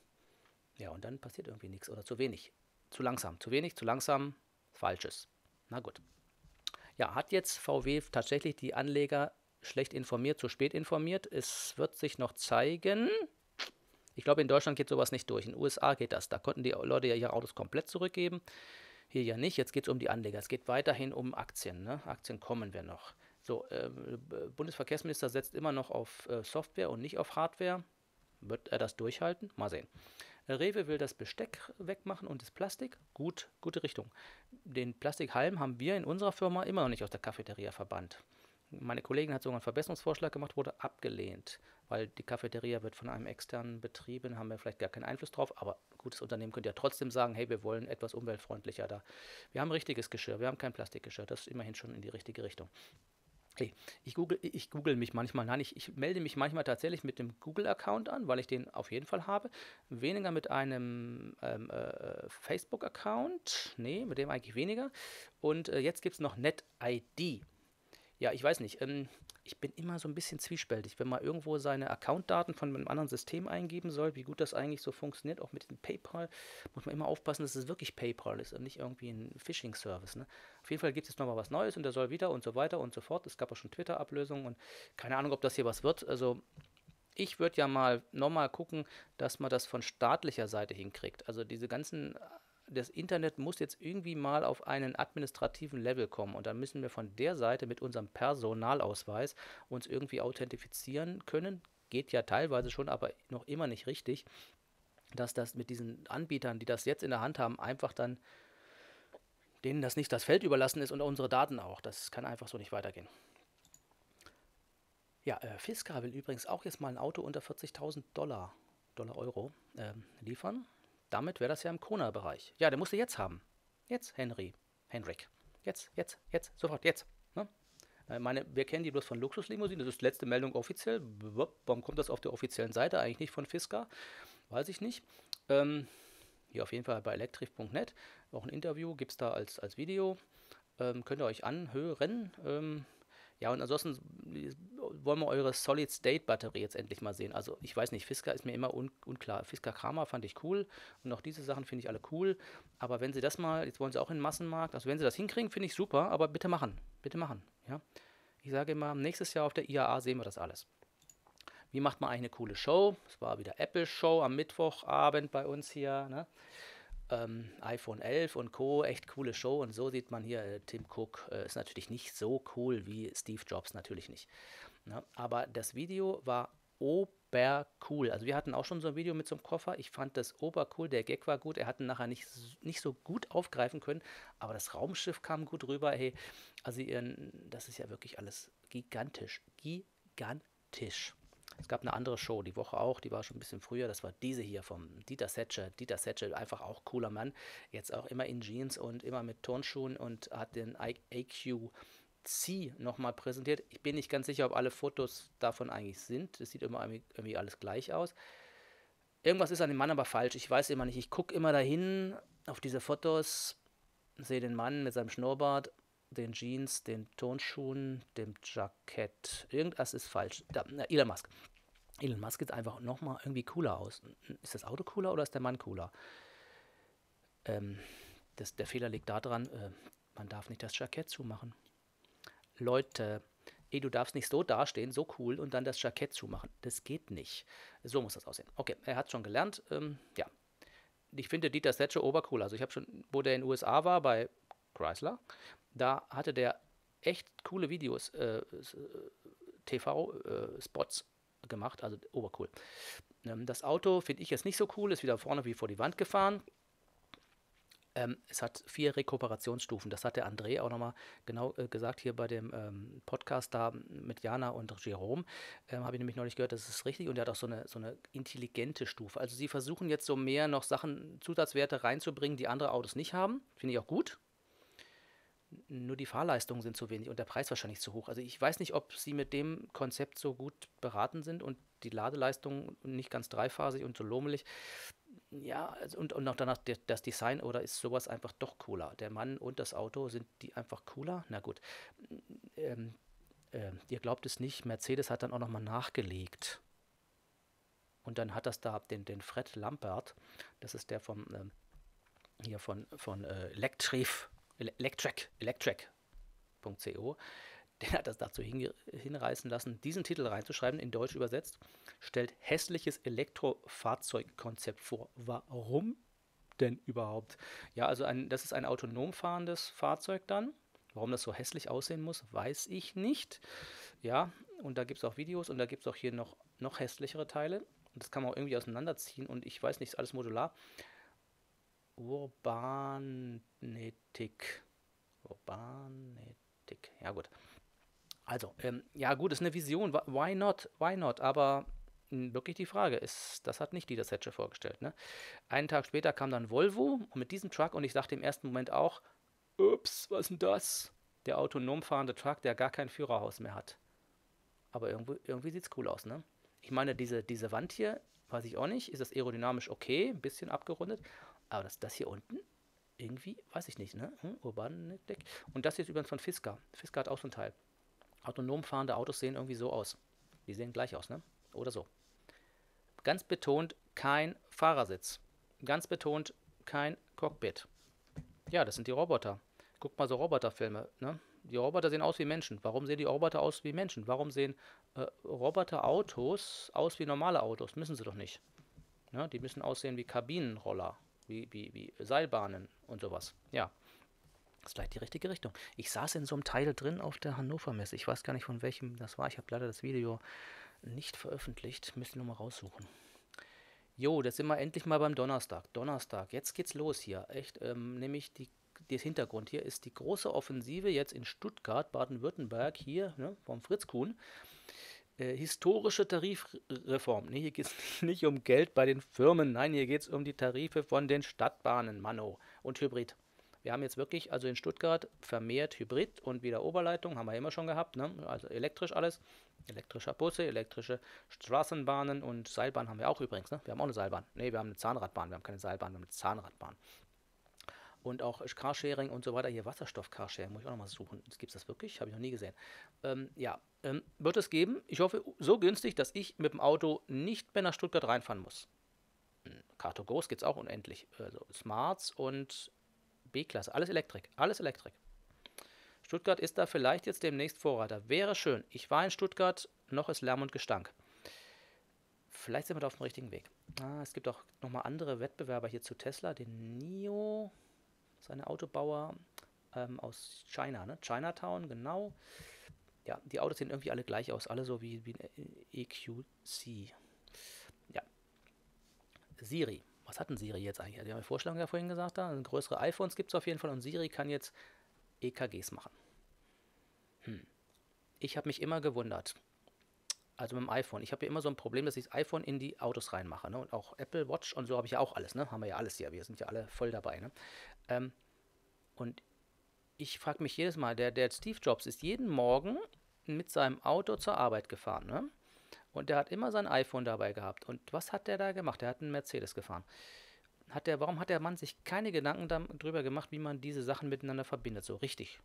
ja, und dann passiert irgendwie nichts oder zu wenig. Zu langsam, zu wenig, zu langsam, Falsches. Na gut. Ja, hat jetzt VW tatsächlich die Anleger schlecht informiert, zu spät informiert? Es wird sich noch zeigen. Ich glaube, in Deutschland geht sowas nicht durch. In den USA geht das. Da konnten die Leute ja ihre Autos komplett zurückgeben. Hier ja nicht. Jetzt geht es um die Anleger. Es geht weiterhin um Aktien. Ne? Aktien kommen wir noch. So, Bundesverkehrsminister setzt immer noch auf Software und nicht auf Hardware. Wird er das durchhalten? Mal sehen. Rewe will das Besteck wegmachen und das Plastik. Gut, gute Richtung. Den Plastikhalm haben wir in unserer Firma immer noch nicht aus der Cafeteria verbannt. Meine Kollegin hat sogar einen Verbesserungsvorschlag gemacht, wurde abgelehnt, weil die Cafeteria wird von einem externen betrieben, haben wir vielleicht gar keinen Einfluss drauf, aber ein gutes Unternehmen könnte ja trotzdem sagen, hey, wir wollen etwas umweltfreundlicher da. Wir haben richtiges Geschirr, wir haben kein Plastikgeschirr, das ist immerhin schon in die richtige Richtung. Hey, ich google mich manchmal, nein, ich melde mich manchmal tatsächlich mit dem Google-Account an, weil ich den auf jeden Fall habe. Weniger mit einem Facebook-Account, nee, mit dem eigentlich weniger. Und jetzt gibt es noch NetID. Ja, ich weiß nicht. Ich bin immer so ein bisschen zwiespältig, wenn man irgendwo seine Accountdaten von einem anderen System eingeben soll, wie gut das eigentlich so funktioniert, auch mit dem PayPal, muss man immer aufpassen, dass es wirklich PayPal ist und nicht irgendwie ein Phishing-Service. Ne? Auf jeden Fall gibt es nochmal was Neues und der soll wieder und so weiter und so fort. Es gab auch schon Twitter-Ablösungen und keine Ahnung, ob das hier was wird. Also ich würde ja mal nochmal gucken, dass man das von staatlicher Seite hinkriegt. Also das Internet muss jetzt irgendwie mal auf einen administrativen Level kommen und dann müssen wir von der Seite mit unserem Personalausweis uns irgendwie authentifizieren können. Geht ja teilweise schon, aber noch immer nicht richtig. dass das mit diesen Anbietern, die das jetzt in der Hand haben, einfach dann denen das nicht das Feld überlassen ist und unsere Daten auch. Das kann einfach so nicht weitergehen. Ja, Fisker will übrigens auch jetzt mal ein Auto unter 40.000 Euro liefern. Damit wäre das ja im Kona-Bereich. Ja, der musste jetzt haben. Jetzt, Henrik. Jetzt, sofort, jetzt. Ne? Wir kennen die bloß von Luxuslimousinen. Das ist die letzte Meldung offiziell. Warum kommt das auf der offiziellen Seite? Eigentlich nicht von Fisker. Weiß ich nicht. Hier auf jeden Fall bei electric.net. Auch ein Interview gibt es da als Video. Könnt ihr euch anhören. Ja, und ansonsten wollen wir eure Solid-State-Batterie jetzt endlich mal sehen. Also ich weiß nicht, Fisker ist mir immer unklar. Fisker Kramer fand ich cool und auch diese Sachen finde ich alle cool. Aber wenn sie das mal, jetzt wollen sie auch in den Massenmarkt, also wenn sie das hinkriegen, finde ich super, aber bitte machen. Bitte machen. Ja? Ich sage immer, nächstes Jahr auf der IAA sehen wir das alles. Wie macht man eigentlich eine coole Show? Es war wieder Apple-Show am Mittwochabend bei uns hier. Ne? iPhone 11 und Co. Echt coole Show. Und so sieht man hier, Tim Cook ist natürlich nicht so cool wie Steve Jobs, natürlich nicht. Ne? Aber das Video war obercool. Also wir hatten auch schon so ein Video mit so einem Koffer. Ich fand das obercool. Der Gag war gut. Er hat ihn nachher nicht so gut aufgreifen können. Aber das Raumschiff kam gut rüber. Hey, also das ist ja wirklich alles gigantisch. Gigantisch. Es gab eine andere Show, die Woche auch, die war schon ein bisschen früher, das war diese hier vom Dieter Zetsche. Dieter Zetsche, einfach auch cooler Mann, jetzt auch immer in Jeans und immer mit Turnschuhen und hat den AQC nochmal präsentiert. Ich bin nicht ganz sicher, ob alle Fotos davon eigentlich sind, es sieht immer irgendwie alles gleich aus. Irgendwas ist an dem Mann aber falsch, ich weiß immer nicht, ich gucke immer dahin auf diese Fotos, sehe den Mann mit seinem Schnurrbart, den Jeans, den Turnschuhen, dem Jackett. Irgendwas ist falsch. Elon Musk. Elon Musk sieht einfach nochmal irgendwie cooler aus. Ist das Auto cooler oder ist der Mann cooler? Der Fehler liegt daran, man darf nicht das Jackett zumachen. Leute, du darfst nicht so dastehen, so cool und dann das Jackett zumachen. Das geht nicht. So muss das aussehen. Okay, er hat schon gelernt. Ja. Ich finde Dieter Zetsche obercool. Also ich habe schon, wo der in den USA war, bei Chrysler, da hatte der echt coole Videos, TV-Spots gemacht, also obercool. Das Auto finde ich jetzt nicht so cool, ist wieder vorne wie vor die Wand gefahren. Es hat 4 Rekuperationsstufen, das hat der André auch nochmal genau gesagt hier bei dem Podcast da mit Jana und Jerome. Habe ich nämlich neulich gehört, das ist richtig und er hat auch so eine intelligente Stufe. Also sie versuchen jetzt so mehr noch Sachen, Zusatzwerte reinzubringen, die andere Autos nicht haben. Finde ich auch gut. Nur die Fahrleistungen sind zu wenig und der Preis wahrscheinlich zu hoch. Also ich weiß nicht, ob sie mit dem Konzept so gut beraten sind und die Ladeleistung nicht ganz dreiphasig und so lomelig. Ja, also und noch danach das Design oder ist sowas einfach doch cooler? Der Mann und das Auto, sind die einfach cooler? Na gut. Ähm, Ihr glaubt es nicht, Mercedes hat dann auch nochmal nachgelegt. Und dann hat das da den Fred Lampert, das ist der hier von Electric.co, der hat das dazu hinreißen lassen, diesen Titel reinzuschreiben, in Deutsch übersetzt, stellt hässliches Elektrofahrzeugkonzept vor. Warum denn überhaupt? Ja, also das ist ein autonom fahrendes Fahrzeug dann. Warum das so hässlich aussehen muss, weiß ich nicht. Ja, und da gibt es auch Videos und da gibt es auch hier noch hässlichere Teile. Und das kann man auch irgendwie auseinanderziehen und ich weiß nicht, ist alles modular. Urbanetik. Ja gut. Also, ja gut, ist eine Vision. Why not? Why not? Aber wirklich die Frage ist, das hat nicht Dieter Zetsche vorgestellt. Ne? Einen Tag später kam dann Volvo mit diesem Truck und ich dachte im ersten Moment auch, ups, was ist denn das? Der autonom fahrende Truck, der gar kein Führerhaus mehr hat. Aber irgendwie sieht es cool aus, ne? Ich meine, diese Wand hier, weiß ich auch nicht, ist das aerodynamisch okay, ein bisschen abgerundet. Aber das hier unten, irgendwie, weiß ich nicht, ne? Urbanetik. Und das hier ist übrigens von Fisker. Fisker hat auch so ein Teil. Autonom fahrende Autos sehen irgendwie so aus. Die sehen gleich aus, ne? Oder so. Ganz betont kein Fahrersitz. Ganz betont kein Cockpit. Ja, das sind die Roboter. Guck mal so Roboterfilme, ne? Die Roboter sehen aus wie Menschen. Warum sehen die Roboter aus wie Menschen? Warum sehen Roboterautos aus wie normale Autos? Müssen sie doch nicht. Ja, die müssen aussehen wie Kabinenroller, wie Seilbahnen und sowas. Ja, das ist vielleicht die richtige Richtung. Ich saß in so einem Teil drin auf der Hannover Messe. Ich weiß gar nicht, von welchem das war. Ich habe leider das Video nicht veröffentlicht. Müsste ich nochmal raussuchen. Jo, da sind wir endlich mal beim Donnerstag. Donnerstag, jetzt geht's los hier. Echt, nämlich der Hintergrund hier ist die große Offensive jetzt in Stuttgart, Baden-Württemberg, hier, ne, vom Fritz Kuhn. Historische Tarifreform. Nee, hier geht es nicht um Geld bei den Firmen. Nein, hier geht es um die Tarife von den Stadtbahnen, Manno, und Hybrid. Wir haben jetzt wirklich, also in Stuttgart, vermehrt Hybrid und wieder Oberleitung, haben wir immer schon gehabt, ne? Also elektrisch alles. Elektrische Busse, elektrische Straßenbahnen und Seilbahn haben wir auch übrigens, ne? Wir haben auch eine Seilbahn. Ne, wir haben eine Zahnradbahn, wir haben keine Seilbahn, wir haben eine Zahnradbahn. Und auch Carsharing und so weiter. Hier Wasserstoff-Carsharing, muss ich auch nochmal suchen. Gibt es das wirklich? Habe ich noch nie gesehen. Ja, wird es geben. Ich hoffe, so günstig, dass ich mit dem Auto nicht mehr nach Stuttgart reinfahren muss. Car2Go's gibt es auch unendlich. Also Smarts und B-Klasse. Alles Elektrik. Alles Elektrik. Stuttgart ist da vielleicht jetzt demnächst Vorreiter. Wäre schön. Ich war in Stuttgart, noch ist Lärm und Gestank. Vielleicht sind wir da auf dem richtigen Weg. Es gibt auch nochmal andere Wettbewerber hier zu Tesla. Den NIO, seine Autobauer aus China, ne? Chinatown, genau. Ja, die Autos sehen irgendwie alle gleich aus, alle so wie ein EQC. Ja, Siri. Was hat denn Siri jetzt eigentlich? Die haben eine Vorstellung ja vorhin gesagt, da größere iPhones gibt es auf jeden Fall und Siri kann jetzt EKGs machen. Ich habe mich immer gewundert. Also mit dem iPhone. Ich habe ja immer so ein Problem, dass ich das iPhone in die Autos reinmache. Ne? Und auch Apple Watch und so habe ich ja auch alles. Ne? Haben wir ja alles hier. Wir sind ja alle voll dabei. Ne? Ähm, und ich frage mich jedes Mal, der Steve Jobs ist jeden Morgen mit seinem Auto zur Arbeit gefahren. Ne? Und der hat immer sein iPhone dabei gehabt. Und was hat der da gemacht? Der hat einen Mercedes gefahren. Warum hat der Mann sich keine Gedanken darüber gemacht, wie man diese Sachen miteinander verbindet? So richtig.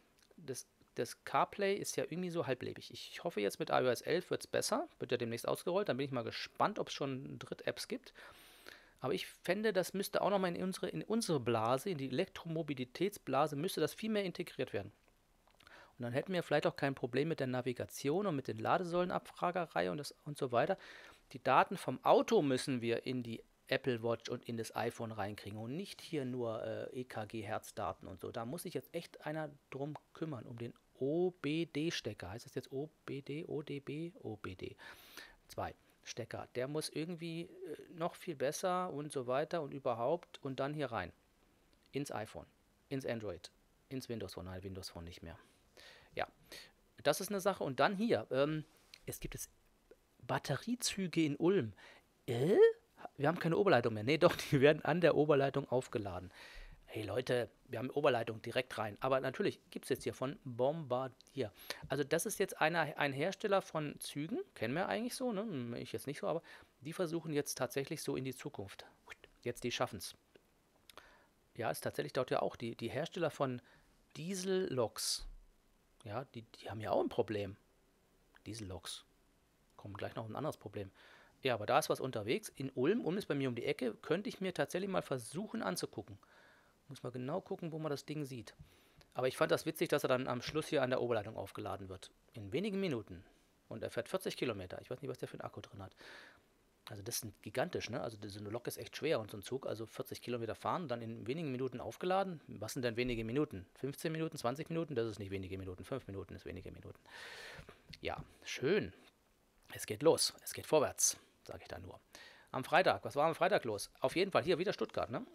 Das CarPlay ist ja irgendwie so halblebig. Ich hoffe jetzt mit iOS 11 wird es besser. Wird ja demnächst ausgerollt. Dann bin ich mal gespannt, ob es schon Dritt-Apps gibt. Aber ich fände, das müsste auch nochmal in unsere Blase, in die Elektromobilitätsblase, müsste das viel mehr integriert werden. Und dann hätten wir vielleicht auch kein Problem mit der Navigation und mit den Ladesäulenabfragerei und so weiter. Die Daten vom Auto müssen wir in die Apple Watch und in das iPhone reinkriegen und nicht hier nur EKG-Herzdaten und so. Da muss sich jetzt echt einer drum kümmern, um den OBD-Stecker. Heißt das jetzt OBD, ODB? OBD. 2. Stecker. Der muss irgendwie noch viel besser und so weiter und überhaupt und dann hier rein. Ins iPhone, ins Android, ins Windows Phone. Nein, Windows Phone nicht mehr. Ja, das ist eine Sache. Und dann hier, es gibt jetzt Batteriezüge in Ulm. Wir haben keine Oberleitung mehr. Nee, doch, die werden an der Oberleitung aufgeladen. Hey Leute, wir haben Oberleitung direkt rein. Aber natürlich gibt es jetzt hier von Bombardier. Also das ist jetzt ein Hersteller von Zügen, kennen wir eigentlich so, ne? Ich jetzt nicht so, aber die versuchen jetzt tatsächlich so in die Zukunft. Jetzt, die schaffen es. Ja, ist tatsächlich dort ja auch die Hersteller von Dieselloks. Ja, die haben ja auch ein Problem. Dieselloks. Kommt gleich noch ein anderes Problem. Ja, aber da ist was unterwegs. In Ulm, Ulm ist bei mir um die Ecke, könnte ich mir tatsächlich mal versuchen anzugucken. Muss mal genau gucken, wo man das Ding sieht. Aber ich fand das witzig, dass er dann am Schluss hier an der Oberleitung aufgeladen wird. In wenigen Minuten. Und er fährt 40 Kilometer. Ich weiß nicht, was der für einen Akku drin hat. Also das ist gigantisch, ne? Also so eine Lok ist echt schwer und so ein Zug, also 40 Kilometer fahren, dann in wenigen Minuten aufgeladen. Was sind denn wenige Minuten? 15 Minuten, 20 Minuten? Das ist nicht wenige Minuten. 5 Minuten ist wenige Minuten. Ja, schön. Es geht los. Es geht vorwärts, sage ich da nur. Am Freitag, was war am Freitag los? Auf jeden Fall hier wieder Stuttgart, ne?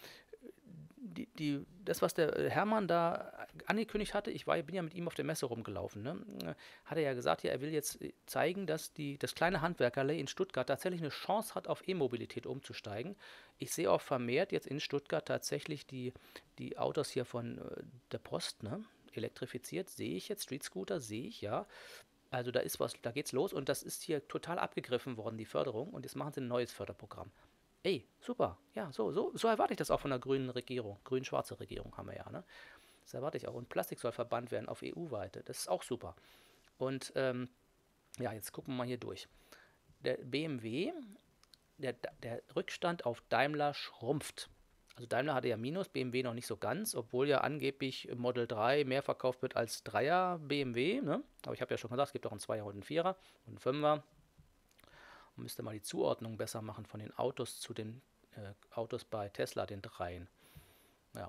Das, was der Hermann da angekündigt hatte, bin ja mit ihm auf der Messe rumgelaufen, ne? Hat er ja gesagt, ja, er will jetzt zeigen, dass das kleine Handwerkerle in Stuttgart tatsächlich eine Chance hat, auf E-Mobilität umzusteigen. Ich sehe auch vermehrt jetzt in Stuttgart tatsächlich die Autos hier von der Post, ne? Elektrifiziert, sehe ich jetzt, Street Scooter, sehe ich, ja. Also da ist was, da geht's los und das ist hier total abgegriffen worden, die Förderung, und jetzt machen sie ein neues Förderprogramm. Ey, super. Ja, so erwarte ich das auch von der grünen Regierung. Grün-schwarze Regierung haben wir ja, ne? Das erwarte ich auch. Und Plastik soll verbannt werden auf EU-Weite. Das ist auch super. Und ja, jetzt gucken wir mal hier durch. Der BMW, der Rückstand auf Daimler schrumpft. Also Daimler hatte ja Minus, BMW noch nicht so ganz, obwohl ja angeblich Model 3 mehr verkauft wird als 3er BMW, ne? Aber ich habe ja schon gesagt, es gibt auch einen 2er und einen 4er und einen 5er. Man müsste mal die Zuordnung besser machen von den Autos zu den Autos bei Tesla, den 3. Ja.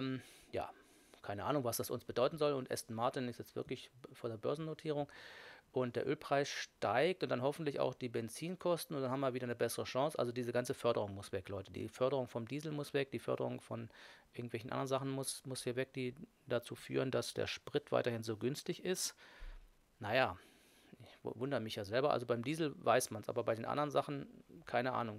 Ja, keine Ahnung, was das uns bedeuten soll. Und Aston Martin ist jetzt wirklich vor der Börsennotierung. und der Ölpreis steigt und dann hoffentlich auch die Benzinkosten und dann haben wir wieder eine bessere Chance. Also diese ganze Förderung muss weg, Leute. Die Förderung vom Diesel muss weg, die Förderung von irgendwelchen anderen Sachen muss hier weg, die dazu führen, dass der Sprit weiterhin so günstig ist. Naja, ich wundere mich ja selber. Also beim Diesel weiß man es, aber bei den anderen Sachen keine Ahnung.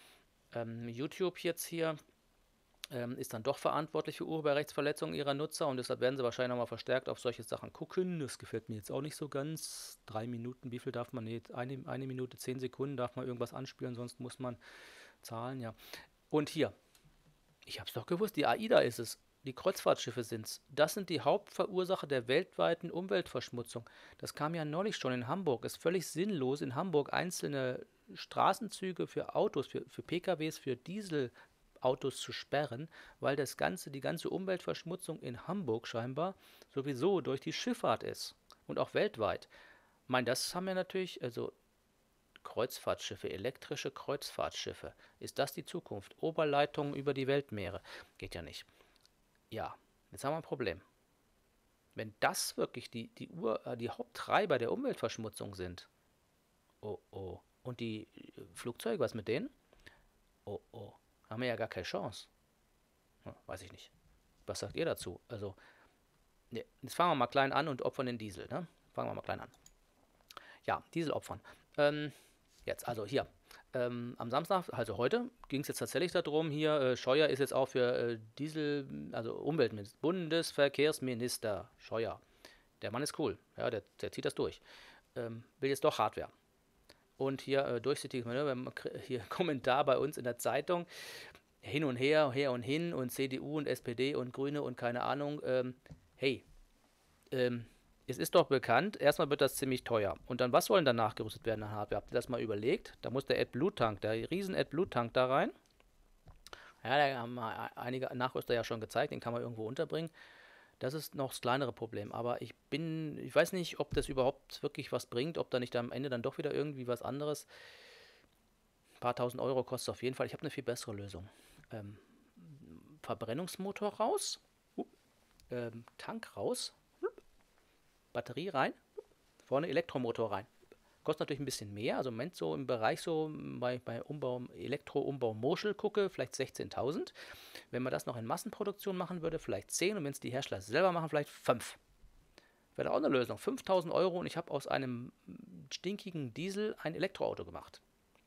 YouTube jetzt hier ist dann doch verantwortlich für Urheberrechtsverletzungen ihrer Nutzer und deshalb werden sie wahrscheinlich nochmal verstärkt auf solche Sachen gucken. Das gefällt mir jetzt auch nicht so ganz. 3 Minuten, wie viel darf man? Nee, eine Minute, 10 Sekunden darf man irgendwas anspielen, sonst muss man zahlen, ja. Und hier, ich habe es doch gewusst, die AIDA ist es. Die Kreuzfahrtschiffe sind es. Das sind die Hauptverursacher der weltweiten Umweltverschmutzung. Das kam ja neulich schon in Hamburg. Es ist völlig sinnlos, in Hamburg einzelne Straßenzüge für Autos, für PKWs, für Dieselautos zu sperren, weil die ganze Umweltverschmutzung in Hamburg scheinbar sowieso durch die Schifffahrt ist. Und auch weltweit. Ich meine, das haben wir natürlich, also Kreuzfahrtschiffe, elektrische Kreuzfahrtschiffe. Ist das die Zukunft? Oberleitungen über die Weltmeere. Geht ja nicht. Ja, jetzt haben wir ein Problem. Wenn das wirklich die Haupttreiber der Umweltverschmutzung sind, oh oh, und die Flugzeuge, was mit denen? Oh oh, haben wir ja gar keine Chance. Hm, weiß ich nicht. Was sagt ihr dazu? Also, ne, jetzt fangen wir mal klein an und opfern den Diesel, ne? Fangen wir mal klein an. Ja, Diesel opfern. Jetzt, also hier. Am Samstag, also heute, ging es jetzt tatsächlich darum, hier, Scheuer ist jetzt auch für Diesel, also Umweltminister, Bundesverkehrsminister Scheuer. Der Mann ist cool, ja, der zieht das durch. Will jetzt doch Hardware. Und hier durchsichtiges Manöver, hier Kommentar bei uns in der Zeitung, hin und her, her und hin und CDU und SPD und Grüne und keine Ahnung. Hey, es ist doch bekannt, erstmal wird das ziemlich teuer. Und dann, was soll denn danach gerüstet werden an Hardware? Habt ihr das mal überlegt? Da muss der AdBlue-Tank, der riesen AdBlue-Tank da rein. Ja, da haben einige Nachrüster ja schon gezeigt, den kann man irgendwo unterbringen. Das ist noch das kleinere Problem. Aber ich weiß nicht, ob das überhaupt wirklich was bringt, ob da nicht am Ende dann doch wieder irgendwie was anderes. Ein paar tausend Euro kostet es auf jeden Fall. Ich habe eine viel bessere Lösung. Verbrennungsmotor raus, Tank raus, Batterie rein, vorne Elektromotor rein. Kostet natürlich ein bisschen mehr, also im Moment so im Bereich so bei Umbau, Elektro-Umbau Moschel gucke, vielleicht 16.000. Wenn man das noch in Massenproduktion machen würde, vielleicht 10 und wenn es die Hersteller selber machen, vielleicht 5. Wäre auch eine Lösung. 5.000 Euro und ich habe aus einem stinkigen Diesel ein Elektroauto gemacht.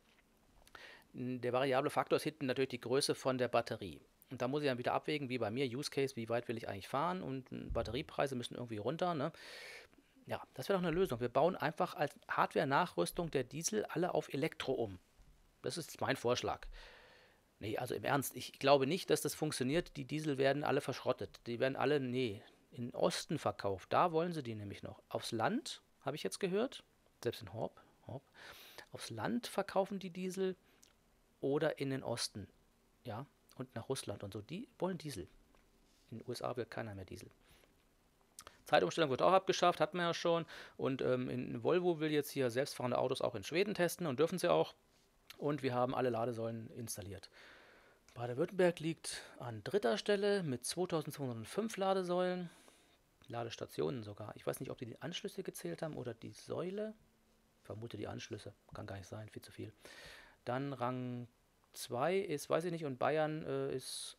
Der variable Faktor ist hinten natürlich die Größe von der Batterie. Und da muss ich dann wieder abwägen, wie bei mir, Use Case, wie weit will ich eigentlich fahren und Batteriepreise müssen irgendwie runter, ne? Ja, das wäre doch eine Lösung. Wir bauen einfach als Hardware-Nachrüstung der Diesel alle auf Elektro um. Das ist mein Vorschlag. Nee, also im Ernst, ich glaube nicht, dass das funktioniert. Die Diesel werden alle verschrottet. Die werden alle, nee, in den Osten verkauft. Da wollen sie die nämlich noch. Aufs Land, habe ich jetzt gehört, selbst in Horb, aufs Land verkaufen die Diesel oder in den Osten. Ja, und nach Russland und so. Die wollen Diesel. In den USA will keiner mehr Diesel. Zeitumstellung wird auch abgeschafft, hatten wir ja schon. Und in Volvo will jetzt hier selbstfahrende Autos auch in Schweden testen und dürfen sie auch. Und wir haben alle Ladesäulen installiert. Baden-Württemberg liegt an dritter Stelle mit 2205 Ladesäulen. Ladestationen sogar. Ich weiß nicht, ob die Anschlüsse gezählt haben oder die Säule. Ich vermute die Anschlüsse. Kann gar nicht sein, viel zu viel. Dann Rang 2 ist, weiß ich nicht, und Bayern ist.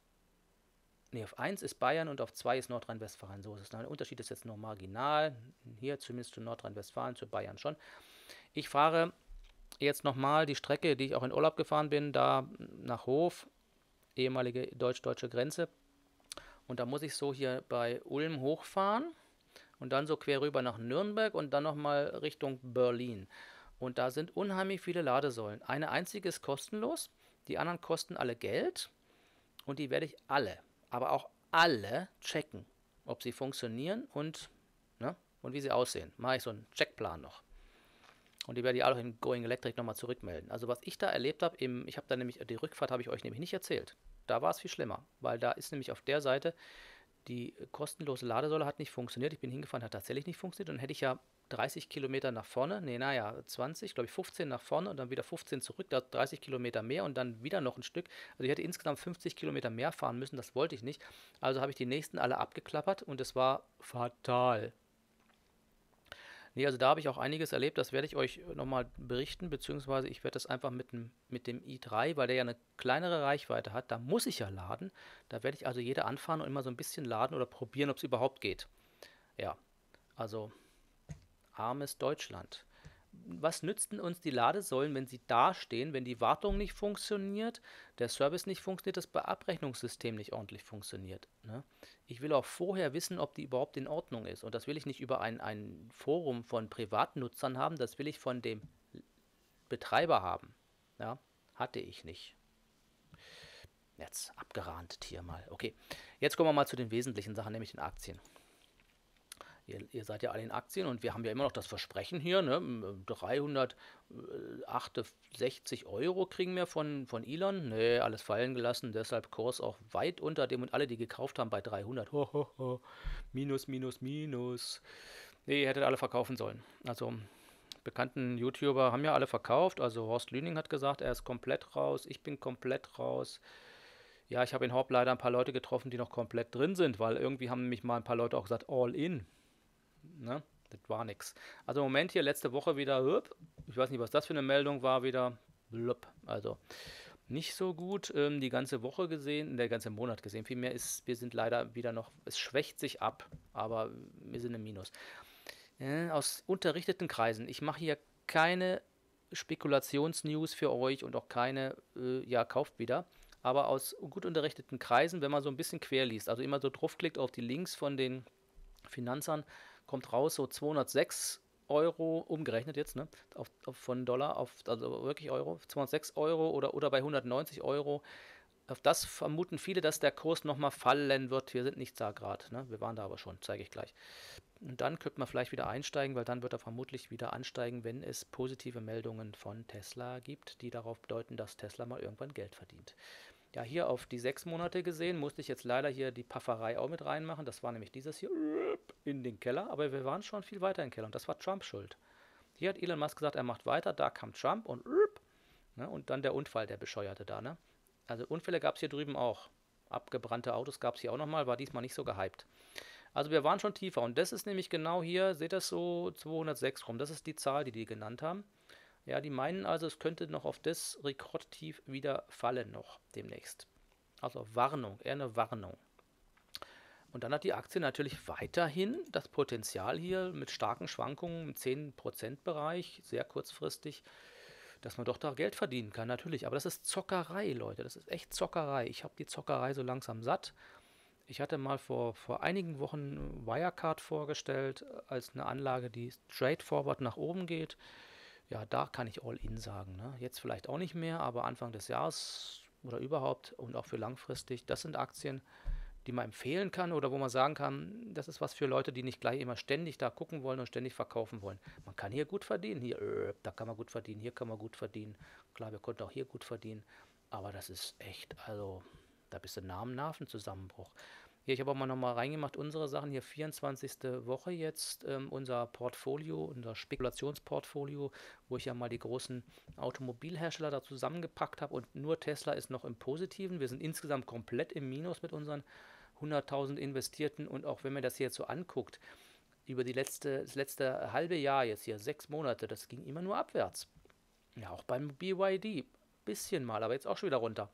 Ne, auf 1 ist Bayern und auf 2 ist Nordrhein-Westfalen. So ist es. Der Unterschied ist jetzt nur marginal. Hier zumindest zu Nordrhein-Westfalen, zu Bayern schon. Ich fahre jetzt nochmal die Strecke, die ich auch in Urlaub gefahren bin, da nach Hof, ehemalige deutsch-deutsche Grenze. Und da muss ich so hier bei Ulm hochfahren und dann so quer rüber nach Nürnberg und dann nochmal Richtung Berlin. Und da sind unheimlich viele Ladesäulen. Eine einzige ist kostenlos, die anderen kosten alle Geld und die werde ich alle, aber auch alle checken, ob sie funktionieren und wie sie aussehen. Mache ich so einen Checkplan noch. Und die werde ich alle in Going Electric nochmal zurückmelden. Also was ich da erlebt habe, ich habe da nämlich, die Rückfahrt habe ich euch nämlich nicht erzählt. Da war es viel schlimmer, weil da ist nämlich auf der Seite, die kostenlose Ladesäule hat nicht funktioniert. Ich bin hingefahren, hat tatsächlich nicht funktioniert. Dann hätte ich ja 30 Kilometer nach vorne, 20, glaube ich 15 nach vorne und dann wieder 15 zurück, da 30 Kilometer mehr und dann wieder noch ein Stück. Also ich hätte insgesamt 50 Kilometer mehr fahren müssen, das wollte ich nicht. Also habe ich die nächsten alle abgeklappert und es war fatal. Ne, also da habe ich auch einiges erlebt, das werde ich euch nochmal berichten, beziehungsweise ich werde das einfach mit dem i3, weil der ja eine kleinere Reichweite hat, da muss ich ja laden. Da werde ich also jede anfahren und immer so ein bisschen laden oder probieren, ob es überhaupt geht. Ja, also armes Deutschland. Was nützten uns die Ladesäulen, wenn sie dastehen, wenn die Wartung nicht funktioniert, der Service nicht funktioniert, das Abrechnungssystem nicht ordentlich funktioniert, ne? Ich will auch vorher wissen, ob die überhaupt in Ordnung ist. Und das will ich nicht über ein Forum von Privatnutzern haben, das will ich von dem Betreiber haben. Ja, hatte ich nicht. Jetzt abgerannt hier mal. Okay, jetzt kommen wir mal zu den wesentlichen Sachen, nämlich den Aktien. Ihr seid ja alle in Aktien und wir haben ja immer noch das Versprechen hier, ne? 368 Euro kriegen wir von Elon. Ne, alles fallen gelassen, deshalb Kurs auch weit unter dem und alle, die gekauft haben, bei 300. Ho, ho, ho. Minus, minus, minus. Ne, ihr hättet alle verkaufen sollen. Also, bekannten YouTuber haben ja alle verkauft. Also, Horst Lüning hat gesagt, er ist komplett raus. Ich bin komplett raus. Ja, ich habe in Horb leider ein paar Leute getroffen, die noch komplett drin sind, weil irgendwie haben mich mal ein paar Leute auch gesagt, all in. Ne? Das war nix. Also im Moment hier letzte Woche wieder, ich weiß nicht, was das für eine Meldung war, wieder, also nicht so gut die ganze Woche gesehen, der ganze Monat gesehen. Vielmehr ist, wir sind leider wieder noch, es schwächt sich ab, aber wir sind im Minus. Aus unterrichteten Kreisen, ich mache hier keine Spekulationsnews für euch und auch keine, ja, kauft wieder. Aber aus gut unterrichteten Kreisen, wenn man so ein bisschen quer liest, also immer so draufklickt auf die Links von den Finanzern, kommt raus so 206 Euro, umgerechnet jetzt, ne? Von Dollar auf, also wirklich Euro, 206 Euro oder bei 190 Euro. Auf das vermuten viele, dass der Kurs nochmal fallen wird. Wir sind nicht da gerade, ne? Wir waren da aber schon, zeige ich gleich. Und dann könnte man vielleicht wieder einsteigen, weil dann wird er vermutlich wieder ansteigen, wenn es positive Meldungen von Tesla gibt, die darauf deuten, dass Tesla mal irgendwann Geld verdient. Ja, hier auf die 6 Monate gesehen, musste ich jetzt leider hier die Pafferei auch mit reinmachen. Das war nämlich dieses hier in den Keller, aber wir waren schon viel weiter im Keller und das war Trump schuld. Hier hat Elon Musk gesagt, er macht weiter, da kam Trump ne, und dann der Unfall, der Bescheuerte da. Ne? Also Unfälle gab es hier drüben auch. Abgebrannte Autos gab es hier auch nochmal, war diesmal nicht so gehypt. Also wir waren schon tiefer und das ist nämlich genau hier, seht das so 206 rum, das ist die Zahl, die die genannt haben. Ja, die meinen also, es könnte noch auf das Rekordtief wieder fallen noch demnächst. Also Warnung, eher eine Warnung. Und dann hat die Aktie natürlich weiterhin das Potenzial hier mit starken Schwankungen im 10%-Bereich, sehr kurzfristig, dass man doch da Geld verdienen kann, natürlich. Aber das ist Zockerei, Leute. Das ist echt Zockerei. Ich habe die Zockerei so langsam satt. Ich hatte mal vor einigen Wochen Wirecard vorgestellt als eine Anlage, die straightforward nach oben geht. Ja, da kann ich All-In sagen. Ne? Jetzt vielleicht auch nicht mehr, aber Anfang des Jahres oder überhaupt und auch für langfristig, das sind Aktien, die man empfehlen kann oder wo man sagen kann, das ist was für Leute, die nicht gleich immer ständig da gucken wollen und ständig verkaufen wollen. Man kann hier gut verdienen, hier, da kann man gut verdienen, hier kann man gut verdienen. Klar, wir konnten auch hier gut verdienen, aber das ist echt, also da bist du nah am Nervenzusammenbruch. Hier, ich habe auch mal nochmal reingemacht, unsere Sachen hier, 24. Woche jetzt, unser Portfolio, unser Spekulationsportfolio, wo ich ja mal die großen Automobilhersteller da zusammengepackt habe und nur Tesla ist noch im Positiven. Wir sind insgesamt komplett im Minus mit unseren 100.000 Investierten und auch wenn man das hier jetzt so anguckt, über das letzte halbe Jahr jetzt hier, 6 Monate, das ging immer nur abwärts. Ja, auch beim BYD, bisschen mal, aber jetzt auch schon wieder runter.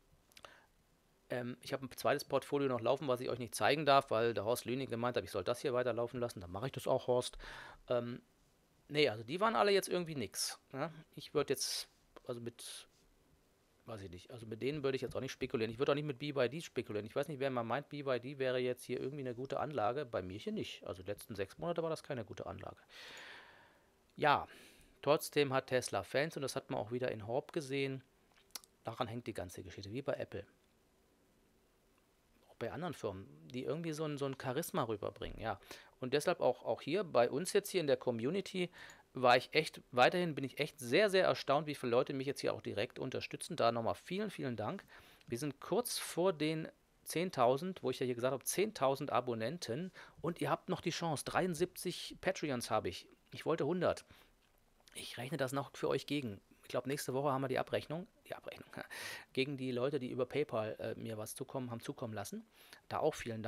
Ich habe ein zweites Portfolio noch laufen, was ich euch nicht zeigen darf, weil der Horst Lüning gemeint hat, ich soll das hier weiterlaufen lassen. Dann mache ich das auch, Horst. Ähm, Nee, also die waren alle jetzt irgendwie nix. Ne? Ich würde jetzt, also mit, weiß ich nicht, also mit denen würde ich jetzt auch nicht spekulieren. Ich würde auch nicht mit BYD spekulieren. Ich weiß nicht, wer mal meint, BYD wäre jetzt hier irgendwie eine gute Anlage. Bei mir hier nicht. Also die letzten 6 Monate war das keine gute Anlage. Ja, trotzdem hat Tesla Fans und das hat man auch wieder in Horb gesehen. Daran hängt die ganze Geschichte, wie bei Apple. Auch bei anderen Firmen, die irgendwie so ein Charisma rüberbringen, ja. Und deshalb auch hier bei uns jetzt hier in der Community bin ich echt sehr, sehr erstaunt, wie viele Leute mich jetzt hier auch direkt unterstützen. Da nochmal vielen, vielen Dank. Wir sind kurz vor den 10.000, wo ich ja hier gesagt habe, 10.000 Abonnenten und ihr habt noch die Chance. 73 Patreons habe ich. Ich wollte 100. Ich rechne das noch für euch gegen. Ich glaube, nächste Woche haben wir die Abrechnung, gegen die Leute, die über PayPal mir was haben zukommen lassen. Da auch vielen Dank.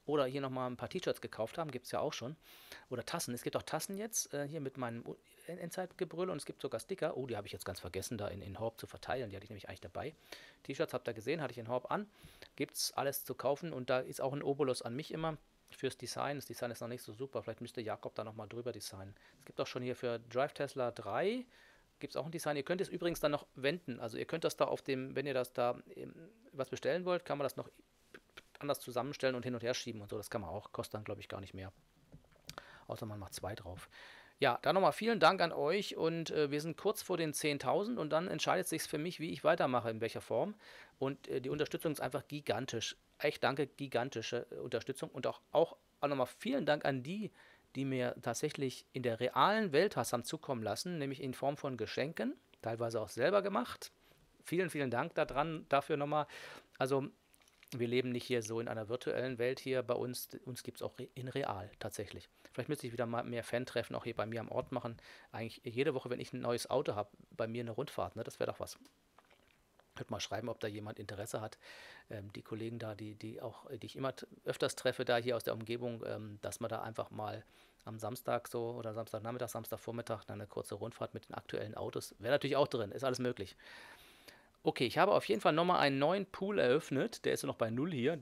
oder hier nochmal ein paar T-Shirts gekauft haben, gibt es ja auch schon. Oder Tassen. Es gibt auch Tassen jetzt, hier mit meinem Endzeitgebrüll und es gibt sogar Sticker. Oh, die habe ich jetzt ganz vergessen, da in Horb zu verteilen. Die hatte ich nämlich eigentlich dabei. T-Shirts habt ihr gesehen, hatte ich in Horb an. Gibt es alles zu kaufen und da ist auch ein Obolus an mich immer fürs Design. Das Design ist noch nicht so super. Vielleicht müsste Jakob da nochmal drüber designen. Es gibt auch schon hier für Drive Tesla 3 gibt es auch ein Design. Ihr könnt es übrigens dann noch wenden. Also ihr könnt das da auf dem, wenn ihr das da was bestellen wollt, kann man das noch anders zusammenstellen und hin und her schieben und so. Das kann man auch. Kostet dann, glaube ich, gar nicht mehr. Außer man macht 2 drauf. Ja, dann nochmal vielen Dank an euch und wir sind kurz vor den 10.000 und dann entscheidet sich für mich, wie ich weitermache, in welcher Form. Und die Unterstützung ist einfach gigantisch. Echt danke, gigantische Unterstützung und auch nochmal vielen Dank an die, die mir tatsächlich in der realen Welt was haben zukommen lassen, nämlich in Form von Geschenken, teilweise auch selber gemacht. Vielen, vielen Dank dafür nochmal. Also wir leben nicht hier so in einer virtuellen Welt hier bei uns. Uns gibt es auch in real tatsächlich. Vielleicht müsste ich wieder mal mehr Fan-Treffen auch hier bei mir am Ort machen. Eigentlich jede Woche, wenn ich ein neues Auto habe, bei mir eine Rundfahrt. Ne? Das wäre doch was. Könnt mal schreiben, ob da jemand Interesse hat. Die Kollegen da, die ich immer öfters treffe, da hier aus der Umgebung, dass man da einfach mal am Samstag so oder Samstagnachmittag, Samstagvormittag dann eine kurze Rundfahrt mit den aktuellen Autos. Wäre natürlich auch drin, ist alles möglich. Okay, ich habe auf jeden Fall nochmal einen neuen Pool eröffnet. Der ist noch bei 0 hier.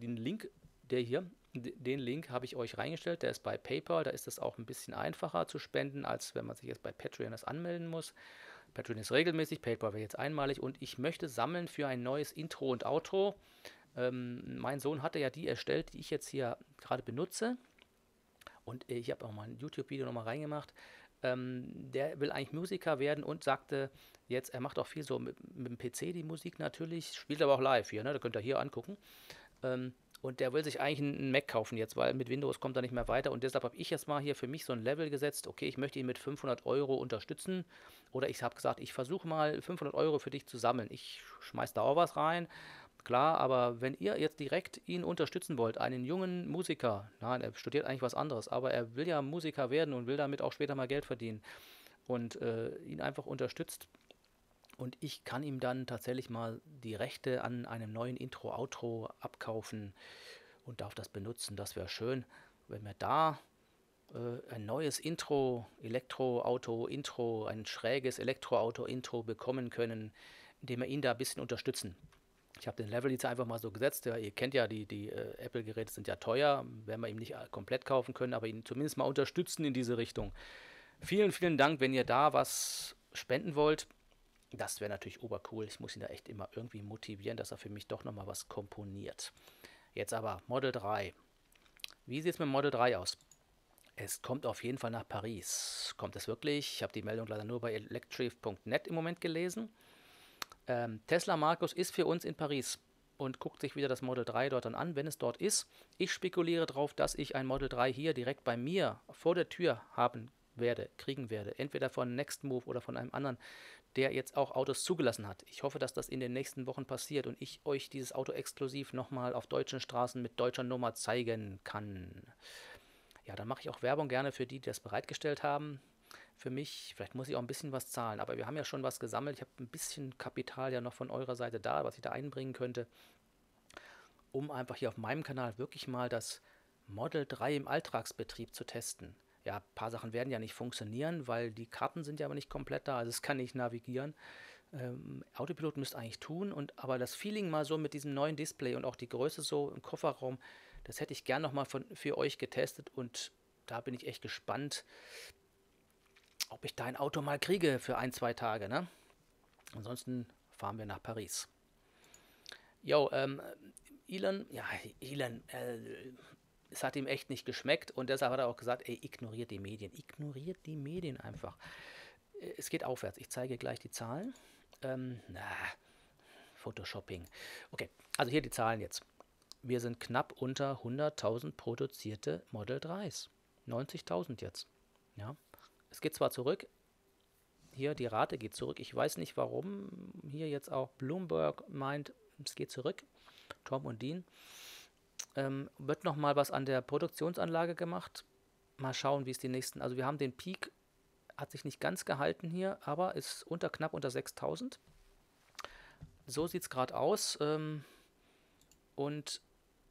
Den Link habe ich euch reingestellt. Der ist bei PayPal. Da ist es auch ein bisschen einfacher zu spenden, als wenn man sich jetzt bei Patreon das anmelden muss. Patreon ist regelmäßig, PayPal wäre jetzt einmalig. Und ich möchte sammeln für ein neues Intro und Outro. Mein Sohn hatte ja die erstellt, die ich jetzt hier gerade benutze. Und ich habe auch mal ein YouTube-Video nochmal reingemacht. Der will eigentlich Musiker werden und sagte jetzt, er macht auch viel so mit dem PC die Musik natürlich, spielt aber auch live hier, ne? Da könnt ihr hier angucken. Und der will sich eigentlich einen Mac kaufen jetzt, weil mit Windows kommt er nicht mehr weiter. Und deshalb habe ich jetzt mal hier für mich so ein Level gesetzt. Okay, ich möchte ihn mit 500 € unterstützen. Oder ich habe gesagt, ich versuche mal 500 € für dich zu sammeln. Ich schmeiß da auch was rein. Klar, aber wenn ihr jetzt direkt ihn unterstützen wollt, einen jungen Musiker, nein, er studiert eigentlich was anderes, aber er will ja Musiker werden und will damit auch später mal Geld verdienen und ihn einfach unterstützt und ich kann ihm dann tatsächlich mal die Rechte an einem neuen Intro, Outro abkaufen und darf das benutzen. Das wäre schön, wenn wir da ein neues Intro, Elektroauto-Intro, ein schräges Elektroauto-Intro bekommen können, indem wir ihn da ein bisschen unterstützen. Ich habe den Level jetzt einfach mal so gesetzt. Ja, ihr kennt ja, die Apple-Geräte sind ja teuer, werden wir ihm nicht komplett kaufen können, aber ihn zumindest mal unterstützen in diese Richtung. Vielen, vielen Dank, wenn ihr da was spenden wollt. Das wäre natürlich obercool. Ich muss ihn da echt immer irgendwie motivieren, dass er für mich doch nochmal was komponiert. Jetzt aber Model 3. Wie sieht es mit Model 3 aus? Es kommt auf jeden Fall nach Paris. Kommt es wirklich? Ich habe die Meldung leider nur bei electric.net im Moment gelesen. Tesla Markus ist für uns in Paris und guckt sich wieder das Model 3 dort dann an, wenn es dort ist. Ich spekuliere darauf, dass ich ein Model 3 hier direkt bei mir vor der Tür kriegen werde. Entweder von Next Move oder von einem anderen, der jetzt auch Autos zugelassen hat. Ich hoffe, dass das in den nächsten Wochen passiert und ich euch dieses Auto exklusiv nochmal auf deutschen Straßen mit deutscher Nummer zeigen kann. Ja, dann mache ich auch Werbung gerne für die, die das bereitgestellt haben. Für mich, vielleicht muss ich auch ein bisschen was zahlen, aber wir haben ja schon was gesammelt. Ich habe ein bisschen Kapital ja noch von eurer Seite da, was ich da einbringen könnte, um einfach hier auf meinem Kanal wirklich mal das Model 3 im Alltagsbetrieb zu testen. Ja, ein paar Sachen werden ja nicht funktionieren, weil die Karten sind ja aber nicht komplett da, also es kann nicht navigieren. Autopilot müsste eigentlich tun, aber das Feeling mal so mit diesem neuen Display und auch die Größe so im Kofferraum, das hätte ich gern nochmal für euch getestet und da bin ich echt gespannt, ob ich da ein Auto mal kriege für 1, 2 Tage, ne? Ansonsten fahren wir nach Paris. Jo, Elon, es hat ihm echt nicht geschmeckt und deshalb hat er auch gesagt, ey, ignoriert die Medien einfach. Es geht aufwärts, ich zeige gleich die Zahlen. Photoshopping. Okay, also hier die Zahlen jetzt. Wir sind knapp unter 100.000 produzierte Model 3s. 90.000 jetzt. Ja. Es geht zwar zurück, hier die Rate geht zurück, ich weiß nicht warum, hier jetzt auch Bloomberg meint, es geht zurück, Tom und Dean. Wird nochmal was an der Produktionsanlage gemacht, mal schauen, wie es die nächsten, also wir haben den Peak, hat sich nicht ganz gehalten hier, aber ist knapp unter 6.000. So sieht es gerade aus und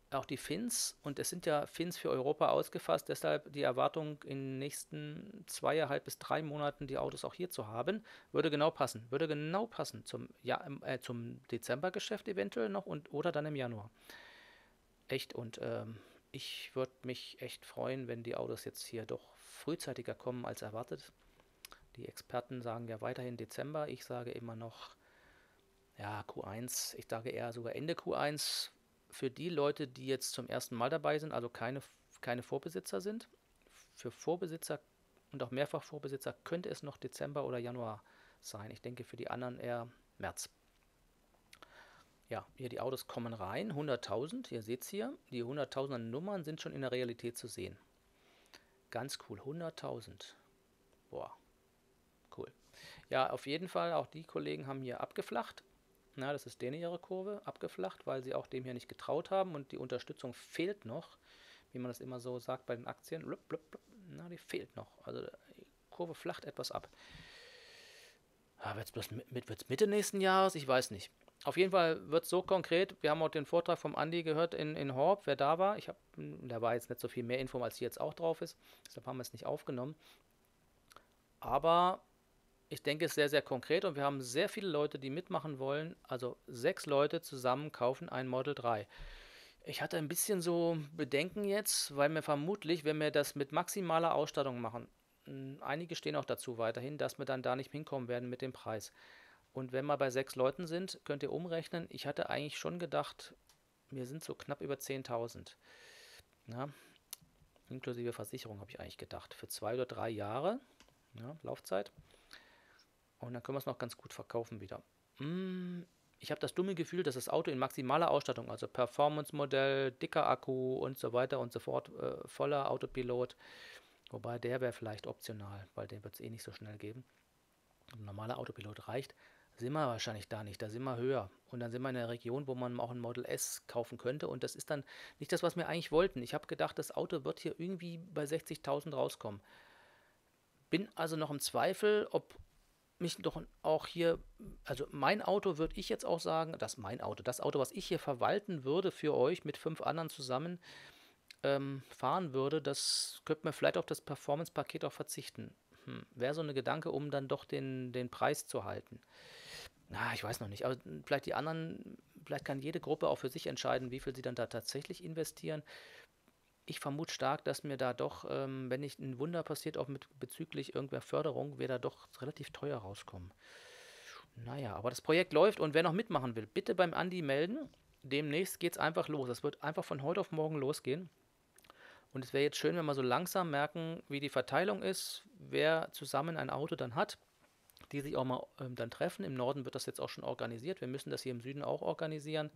auch die Fins, und es sind ja Fins für Europa ausgefasst, deshalb die Erwartung in den nächsten 2,5 bis 3 Monaten die Autos auch hier zu haben, würde genau passen zum Dezembergeschäft eventuell noch und oder dann im Januar. Echt, und ich würde mich echt freuen, wenn die Autos jetzt hier doch frühzeitiger kommen als erwartet. Die Experten sagen ja weiterhin Dezember, ich sage immer noch, ja, Q1, ich sage eher sogar Ende Q1 für die Leute, die jetzt zum ersten Mal dabei sind, also keine Vorbesitzer sind. Für Vorbesitzer und auch Mehrfachvorbesitzer könnte es noch Dezember oder Januar sein. Ich denke für die anderen eher März. Ja, hier die Autos kommen rein, 100.000, ihr seht es hier, die 100.000er Nummern sind schon in der Realität zu sehen. Ganz cool, 100.000. Boah, cool. Ja, auf jeden Fall, auch die Kollegen haben hier abgeflacht. Na, das ist denen ihre Kurve, abgeflacht, weil sie auch dem hier nicht getraut haben und die Unterstützung fehlt noch, wie man das immer so sagt bei den Aktien. Blub, blub, blub. Na, die fehlt noch. Also die Kurve flacht etwas ab. Wird es Mitte nächsten Jahres? Ich weiß nicht. Auf jeden Fall wird es so konkret. Wir haben auch den Vortrag vom Andi gehört in Horb, wer da war. Da war jetzt nicht so viel mehr Info, als hier jetzt auch drauf ist. Deshalb haben wir es nicht aufgenommen. Aber ich denke, es ist sehr, sehr konkret und wir haben sehr viele Leute, die mitmachen wollen. Also 6 Leute zusammen kaufen ein Model 3. Ich hatte ein bisschen so Bedenken jetzt, weil wir vermutlich, wenn wir das mit maximaler Ausstattung machen, einige stehen auch dazu weiterhin, dass wir dann da nicht hinkommen werden mit dem Preis. Und wenn wir bei 6 Leuten sind, könnt ihr umrechnen. Ich hatte eigentlich schon gedacht, wir sind so knapp über 10.000. Ja, inklusive Versicherung habe ich eigentlich gedacht. Für 2 oder 3 Jahre, ja, Laufzeit. Und dann können wir es noch ganz gut verkaufen wieder. Ich habe das dumme Gefühl, dass das Auto in maximaler Ausstattung, also Performance-Modell, dicker Akku und so weiter und so fort, voller Autopilot, wobei der wäre vielleicht optional, weil den wird es eh nicht so schnell geben. Ein normaler Autopilot reicht. Sind wir wahrscheinlich da nicht, da sind wir höher. Und dann sind wir in einer Region, wo man auch ein Model S kaufen könnte. Und das ist dann nicht das, was wir eigentlich wollten. Ich habe gedacht, das Auto wird hier irgendwie bei 60.000 rauskommen. Bin also noch im Zweifel, ob mich doch auch hier, also mein Auto würde ich jetzt auch sagen, das Auto, was ich hier verwalten würde für euch mit 5 anderen zusammen fahren würde, das könnte man vielleicht auf das Performance-Paket auch verzichten. Wäre so eine Gedanke, um dann doch den Preis zu halten. Na, ich weiß noch nicht, aber vielleicht die anderen, vielleicht kann jede Gruppe auch für sich entscheiden, wie viel sie dann da tatsächlich investieren. Ich vermute stark, dass mir da doch, wenn nicht ein Wunder passiert, auch bezüglich irgendeiner Förderung, wir da doch relativ teuer rauskommen. Naja, aber das Projekt läuft und wer noch mitmachen will, bitte beim Andi melden. Demnächst geht es einfach los. Es wird einfach von heute auf morgen losgehen. Und es wäre jetzt schön, wenn wir so langsam merken, wie die Verteilung ist, wer zusammen ein Auto dann hat, die sich auch mal dann treffen. Im Norden wird das jetzt auch schon organisiert. Wir müssen das hier im Süden auch organisieren.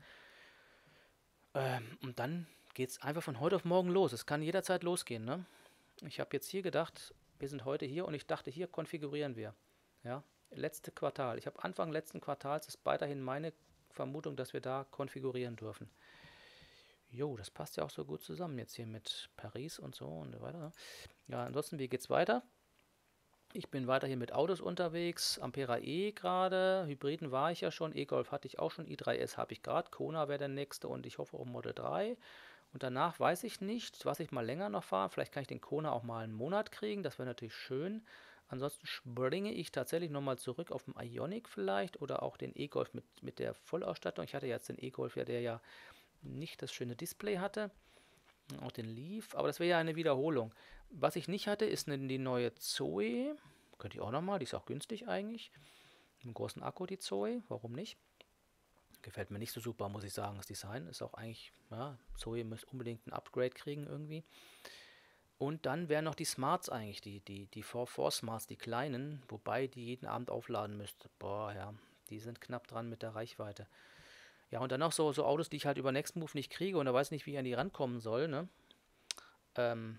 Und dann geht es einfach von heute auf morgen los. Es kann jederzeit losgehen, ne? Ich habe jetzt hier gedacht, wir sind heute hier und ich dachte, hier konfigurieren wir. Ja, letzte Quartal. Ich habe Anfang letzten Quartals ist weiterhin meine Vermutung, dass wir da konfigurieren dürfen. Jo, das passt ja auch so gut zusammen jetzt hier mit Paris und so und so weiter. Ja, ansonsten, wie geht's weiter? Ich bin weiterhin mit Autos unterwegs, Ampera E gerade, Hybriden war ich ja schon, E-Golf hatte ich auch schon, i3S habe ich gerade, Kona wäre der nächste und ich hoffe auch Model 3. Und danach weiß ich nicht, was ich mal länger noch fahre, vielleicht kann ich den Kona auch mal einen Monat kriegen, das wäre natürlich schön. Ansonsten springe ich tatsächlich nochmal zurück auf den Ioniq vielleicht oder auch den E-Golf mit der Vollausstattung. Ich hatte jetzt den E-Golf, ja, der ja nicht das schöne Display hatte, auch den Leaf, aber das wäre ja eine Wiederholung. Was ich nicht hatte, ist die neue Zoe. Könnt ihr auch nochmal, die ist auch günstig eigentlich. Mit einem großen Akku, die Zoe, warum nicht? Gefällt mir nicht so super, muss ich sagen. Das Design ist auch eigentlich, ja, Zoe muss unbedingt ein Upgrade kriegen irgendwie. Und dann wären noch die Smarts eigentlich, die 4 Smarts, die kleinen, wobei die jeden Abend aufladen müsste. Boah, ja, die sind knapp dran mit der Reichweite. Ja, und dann noch so Autos, die ich halt über Nextmove nicht kriege und da weiß nicht, wie ich an die rankommen soll, ne? Ähm,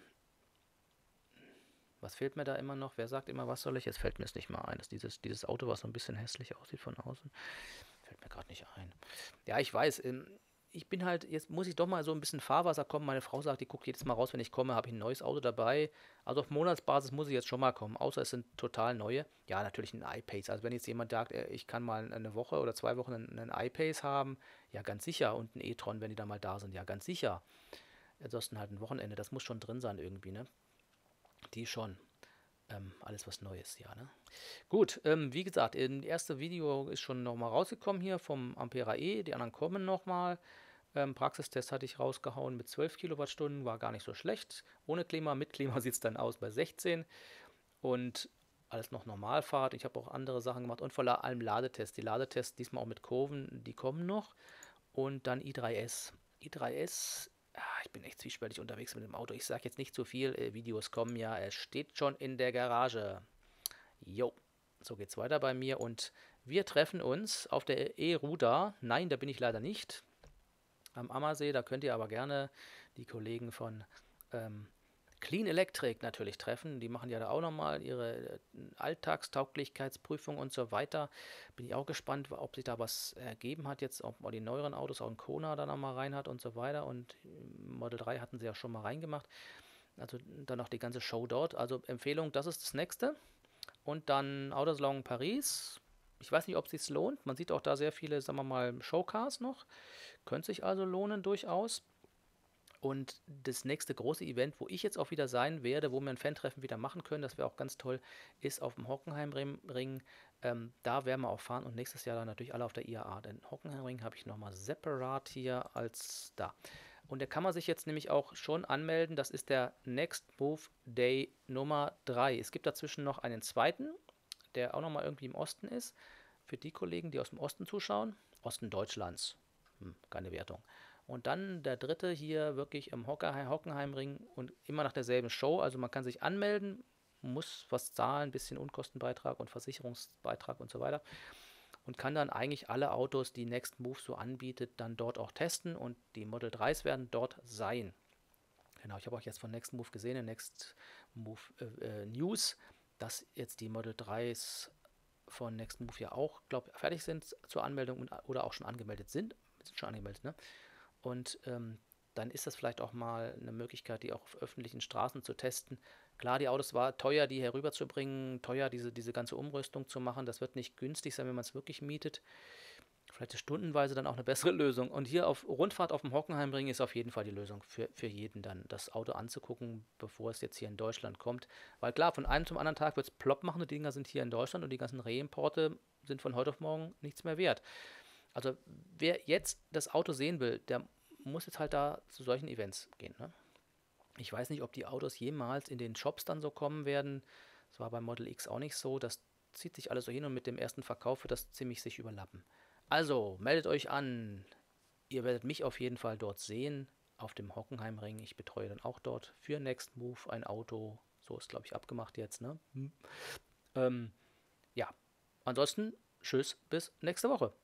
Was fehlt mir da immer noch? Wer sagt immer, was soll ich? Jetzt fällt mir es nicht mal ein. Das ist dieses Auto, was so ein bisschen hässlich aussieht von außen. Fällt mir gerade nicht ein. Ja, ich weiß. ich bin halt, jetzt muss ich doch mal so ein bisschen Fahrwasser kommen. Meine Frau sagt, die guckt jedes Mal raus, wenn ich komme, habe ich ein neues Auto dabei. Also auf Monatsbasis muss ich jetzt schon mal kommen, außer es sind total neue. Ja, natürlich ein iPace. Also wenn jetzt jemand sagt, ich kann mal eine Woche oder 2 Wochen einen iPace haben, ja, ganz sicher. Und ein e-tron, wenn die da mal da sind, ja, ganz sicher. Ansonsten halt ein Wochenende, das muss schon drin sein irgendwie, ne? Die schon. Alles was Neues, ja, ne? Gut, wie gesagt, das erste Video ist schon nochmal rausgekommen hier vom Ampera E. Die anderen kommen nochmal. Praxistest hatte ich rausgehauen mit 12 Kilowattstunden, war gar nicht so schlecht. Ohne Klima, mit Klima sieht es dann aus bei 16. Und alles noch Normalfahrt. Ich habe auch andere Sachen gemacht und vor allem Ladetests. Die Ladetests diesmal auch mit Kurven, die kommen noch. Und dann i3S. i3S, ich bin echt zwiespältig unterwegs mit dem Auto. Ich sage jetzt nicht zu viel, Videos kommen ja. Es steht schon in der Garage. Jo, so geht's weiter bei mir. Und wir treffen uns auf der E-Ruda. Nein, da bin ich leider nicht. Am Ammersee, da könnt ihr aber gerne die Kollegen von Clean Electric natürlich treffen. Die machen ja da auch nochmal ihre Alltagstauglichkeitsprüfung und so weiter. Bin ich auch gespannt, ob sich da was ergeben hat jetzt, ob man die neueren Autos, auch ein Kona da nochmal rein hat und so weiter. Und Model 3 hatten sie ja schon mal reingemacht. Also dann noch die ganze Show dort. Also Empfehlung, das ist das nächste. Und dann Autosalon Paris. Ich weiß nicht, ob es sich lohnt. Man sieht auch da sehr viele, sagen wir mal, Showcars noch. Könnte sich also lohnen durchaus. Und das nächste große Event, wo ich jetzt auch wieder sein werde, wo wir ein Fan-Treffen wieder machen können, das wäre auch ganz toll, ist auf dem Hockenheimring. Da werden wir auch fahren und nächstes Jahr dann natürlich alle auf der IAA. Den Hockenheimring habe ich nochmal separat hier als da. Und da kann man sich jetzt nämlich auch schon anmelden. Das ist der Next Move Day Nummer 3. Es gibt dazwischen noch einen zweiten, der auch nochmal irgendwie im Osten ist. Für die Kollegen, die aus dem Osten zuschauen. Osten Deutschlands. Keine Wertung. Und dann der dritte hier wirklich im Hockenheimring und immer nach derselben Show. Also man kann sich anmelden, muss was zahlen, ein bisschen Unkostenbeitrag und Versicherungsbeitrag und so weiter. Und kann dann eigentlich alle Autos, die Next Move so anbietet, dann dort auch testen. Und die Model 3s werden dort sein. Genau, ich habe auch jetzt von Next Move gesehen, in Next Move News, dass jetzt die Model 3s von Next Move ja auch, glaube ich, fertig sind zur Anmeldung oder auch schon angemeldet sind. Sind schon angemeldet, ne? Und dann ist das vielleicht auch mal eine Möglichkeit, die auch auf öffentlichen Straßen zu testen. Klar, die Autos war teuer, die herüberzubringen, teuer, diese ganze Umrüstung zu machen. Das wird nicht günstig sein, wenn man es wirklich mietet. Vielleicht ist stundenweise dann auch eine bessere Lösung. Und hier auf Rundfahrt auf dem Hockenheimring ist auf jeden Fall die Lösung für jeden dann, das Auto anzugucken, bevor es jetzt hier in Deutschland kommt. Weil klar, von einem zum anderen Tag wird es plopp machen, die Dinger sind hier in Deutschland und die ganzen Reimporte sind von heute auf morgen nichts mehr wert. Also wer jetzt das Auto sehen will, der muss jetzt halt da zu solchen Events gehen. Ne? Ich weiß nicht, ob die Autos jemals in den Shops dann so kommen werden. Das war beim Model X auch nicht so. Das zieht sich alles so hin und mit dem ersten Verkauf wird das ziemlich sich überlappen. Also meldet euch an. Ihr werdet mich auf jeden Fall dort sehen, auf dem Hockenheimring. Ich betreue dann auch dort für Next Move ein Auto. So ist, glaube ich, abgemacht jetzt. Ne? Ja, ansonsten tschüss, bis nächste Woche.